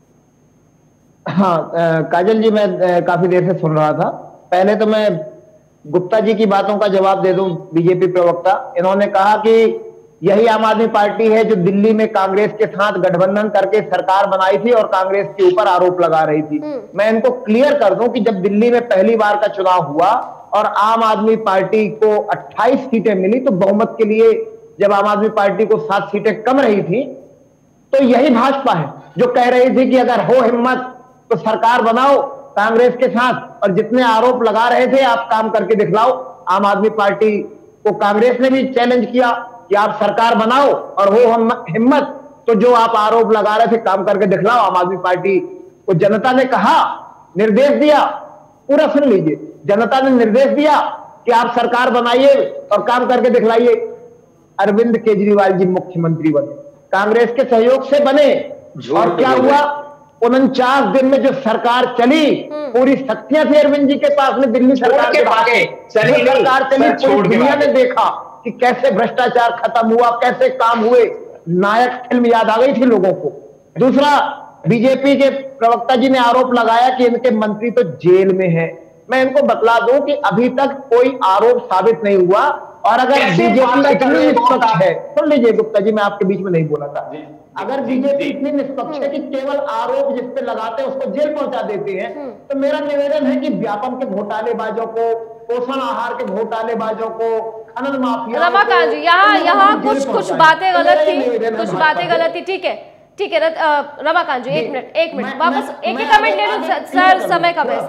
S7: हाँ काजल जी, मैं काफी देर से सुन रहा था। पहले तो मैं गुप्ता जी की बातों का जवाब दे दूं। बीजेपी प्रवक्ता, इन्होंने कहा कि यही आम आदमी पार्टी है जो दिल्ली में कांग्रेस के साथ गठबंधन करके सरकार बनाई थी और कांग्रेस के ऊपर आरोप लगा रही थी। मैं इनको क्लियर कर दूं कि जब दिल्ली में पहली बार का चुनाव हुआ और आम आदमी पार्टी को 28 सीटें मिली, तो बहुमत के लिए जब आम आदमी पार्टी को 7 सीटें कम रही थी, तो यही भाजपा है जो कह रही थी कि अगर हो हिम्मत तो सरकार बनाओ कांग्रेस के साथ, और जितने आरोप लगा रहे थे आप काम करके दिखलाओ। आम आदमी पार्टी को कांग्रेस ने भी चैलेंज किया कि आप सरकार बनाओ और हो हिम्मत तो जो आप आरोप लगा रहे थे काम करके दिखलाओ। आम आदमी पार्टी को जनता ने कहा, निर्देश दिया, पूरा सुन लीजिए, जनता ने निर्देश दिया कि आप सरकार बनाइए और काम करके दिखलाइए। अरविंद केजरीवाल जी मुख्यमंत्री बने, कांग्रेस के सहयोग से बने, और क्या हुआ? 49 दिन में जो सरकार चली, पूरी शक्तियां थी अरविंद जी के पास में, दिल्ली सरकार के भागे सरकार चली। पूरी दुनिया ने देखा कि कैसे भ्रष्टाचार खत्म हुआ, कैसे काम हुए। नायक फिल्म याद आ गई थी लोगों को। दूसरा, बीजेपी के प्रवक्ता जी ने आरोप लगाया कि इनके मंत्री तो जेल में है। मैं इनको बतला दूं कि अभी तक कोई आरोप साबित नहीं हुआ, और अगर बीजेपी इतनी निष्पक्ष है, सुन लीजिए गुप्ता जी, मैं आपके बीच में नहीं बोला था, अगर बीजेपी इतनी निष्पक्ष है कि केवल आरोप जिस पे लगाते हैं उसको जेल पहुंचा देती है, तो मेरा निवेदन है कि व्यापम के घोटालेबाजों को, पोषण आहार के घोटालेबाजों को, खनन माफिया,
S1: रमाकांत जी, यहाँ कुछ बातें गलत थी, कुछ बातें गलत थी। ठीक है रमाकांत जी, एक मिनट वापस एक ही कमेंट ले लो सर, समय कम है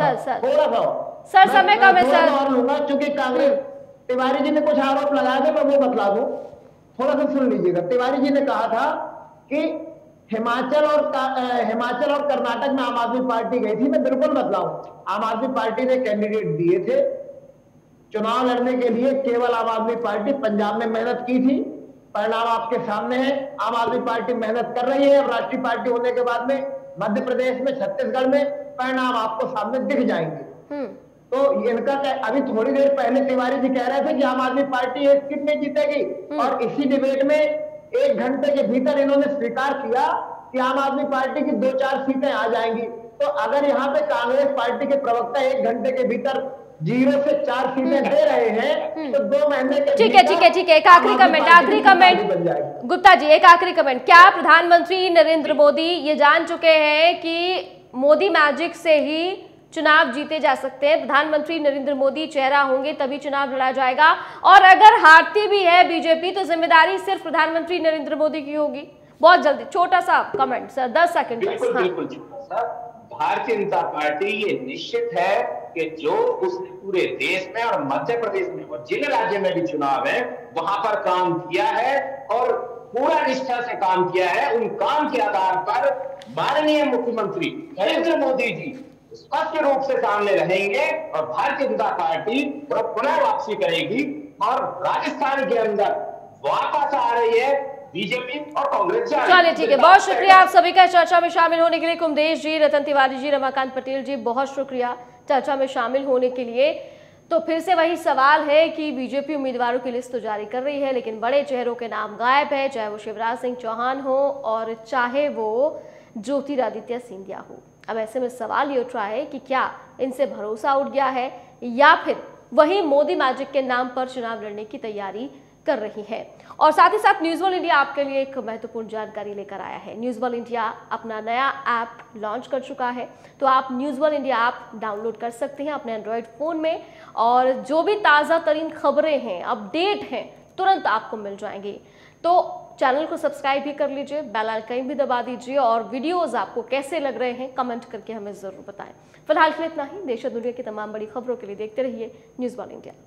S1: सर समय कम है सर।
S7: चूंकि कांग्रेस, तिवारी जी ने कुछ आरोप लगाए थे, मैं वो बतला दूं, थोड़ा सा सुन लीजिएगा। तिवारी जी ने कहा था कि हिमाचल और कर्नाटक में आम आदमी पार्टी गई थी। मैं बिल्कुल बतलाऊं, आम आदमी पार्टी ने कैंडिडेट दिए थे चुनाव लड़ने के लिए, केवल आम आदमी पार्टी पंजाब में मेहनत की थी। परिणाम आपके सामने है, आम आदमी पार्टी मेहनत कर रही है। अब राष्ट्रीय पार्टी होने के बाद में मध्य प्रदेश में, छत्तीसगढ़ में परिणाम आपको सामने दिख जाएंगे। तो इनका अभी थोड़ी देर पहले तिवारी जी कह रहे थे कि आम आदमी पार्टी एक सीट में जीतेगी, और इसी डिबेट में 1 घंटे के भीतर इन्होंने स्वीकार किया कि आम आदमी पार्टी की 2-4 सीटें आ जाएंगी। तो अगर यहाँ पे कांग्रेस पार्टी के प्रवक्ता 1 घंटे के भीतर 0 से 4 सीटें दे रहे हैं तो 2 महीने के
S1: ठीक है। एक आखिरी कमेंट गुप्ता जी, एक आखिरी कमेंट। क्या प्रधानमंत्री नरेंद्र मोदी ये जान चुके हैं कि मोदी मैजिक से ही चुनाव जीते जा सकते हैं? प्रधानमंत्री नरेंद्र मोदी चेहरा होंगे तभी चुनाव लड़ा जाएगा, और अगर हारती भी है बीजेपी तो जिम्मेदारी सिर्फ प्रधानमंत्री नरेंद्र मोदी की होगी? बहुत जल्दी छोटा सा कमेंट सर, 10 सेकंड।
S6: बिल्कुल सर, भारतीय जनता पार्टी ये निश्चित है कि जो उसने पूरे देश में और मध्य प्रदेश में और जिन राज्य में भी चुनाव है वहां पर काम किया है और पूरा निष्ठा से काम किया है, उन काम के आधार पर माननीय मुख्यमंत्री नरेंद्र मोदी जी स्पष्ट रूप से सामने रहेंगे और भारतीय जनता पार्टी पुनः वापसी करेगी और राजस्थान के अंदर वापस आ रही है बीजेपी और कांग्रेस।
S1: चलिए ठीक है, बहुत शुक्रिया आप सभी का चर्चा में शामिल होने के लिए। कुमदेश जी, रतन तिवारी जी, रमाकांत पटेल जी, बहुत शुक्रिया चर्चा में शामिल होने के लिए। तो फिर से वही सवाल है कि बीजेपी उम्मीदवारों की लिस्ट तो जारी कर रही है लेकिन बड़े चेहरों के नाम गायब है, चाहे वो शिवराज सिंह चौहान हो और चाहे वो ज्योतिरादित्य सिंधिया हो। अब ऐसे में सवाल ये उठ रहा है कि क्या इनसे भरोसा उठ गया है या फिर वही मोदी मैजिक के नाम पर चुनाव लड़ने की तैयारी कर रही है। और साथ ही साथ न्यूज़ वर्ल्ड इंडिया आपके लिए एक महत्वपूर्ण जानकारी लेकर आया है। न्यूज़ वर्ल्ड इंडिया अपना नया ऐप लॉन्च कर चुका है, तो आप news world India app download कर सकते हैं अपने एंड्रॉयड फ़ोन में, और जो भी ताज़ा तरीन खबरें हैं, अपडेट हैं, तुरंत आपको मिल जाएंगी। तो चैनल को सब्सक्राइब भी कर लीजिए, बेल आइकन भी दबा दीजिए, और वीडियोस आपको कैसे लग रहे हैं कमेंट करके हमें ज़रूर बताएं। फिलहाल के लिए इतना ही। देश और दुनिया की तमाम बड़ी खबरों के लिए देखते रहिए न्यूज़ वर्ल्ड इंडिया।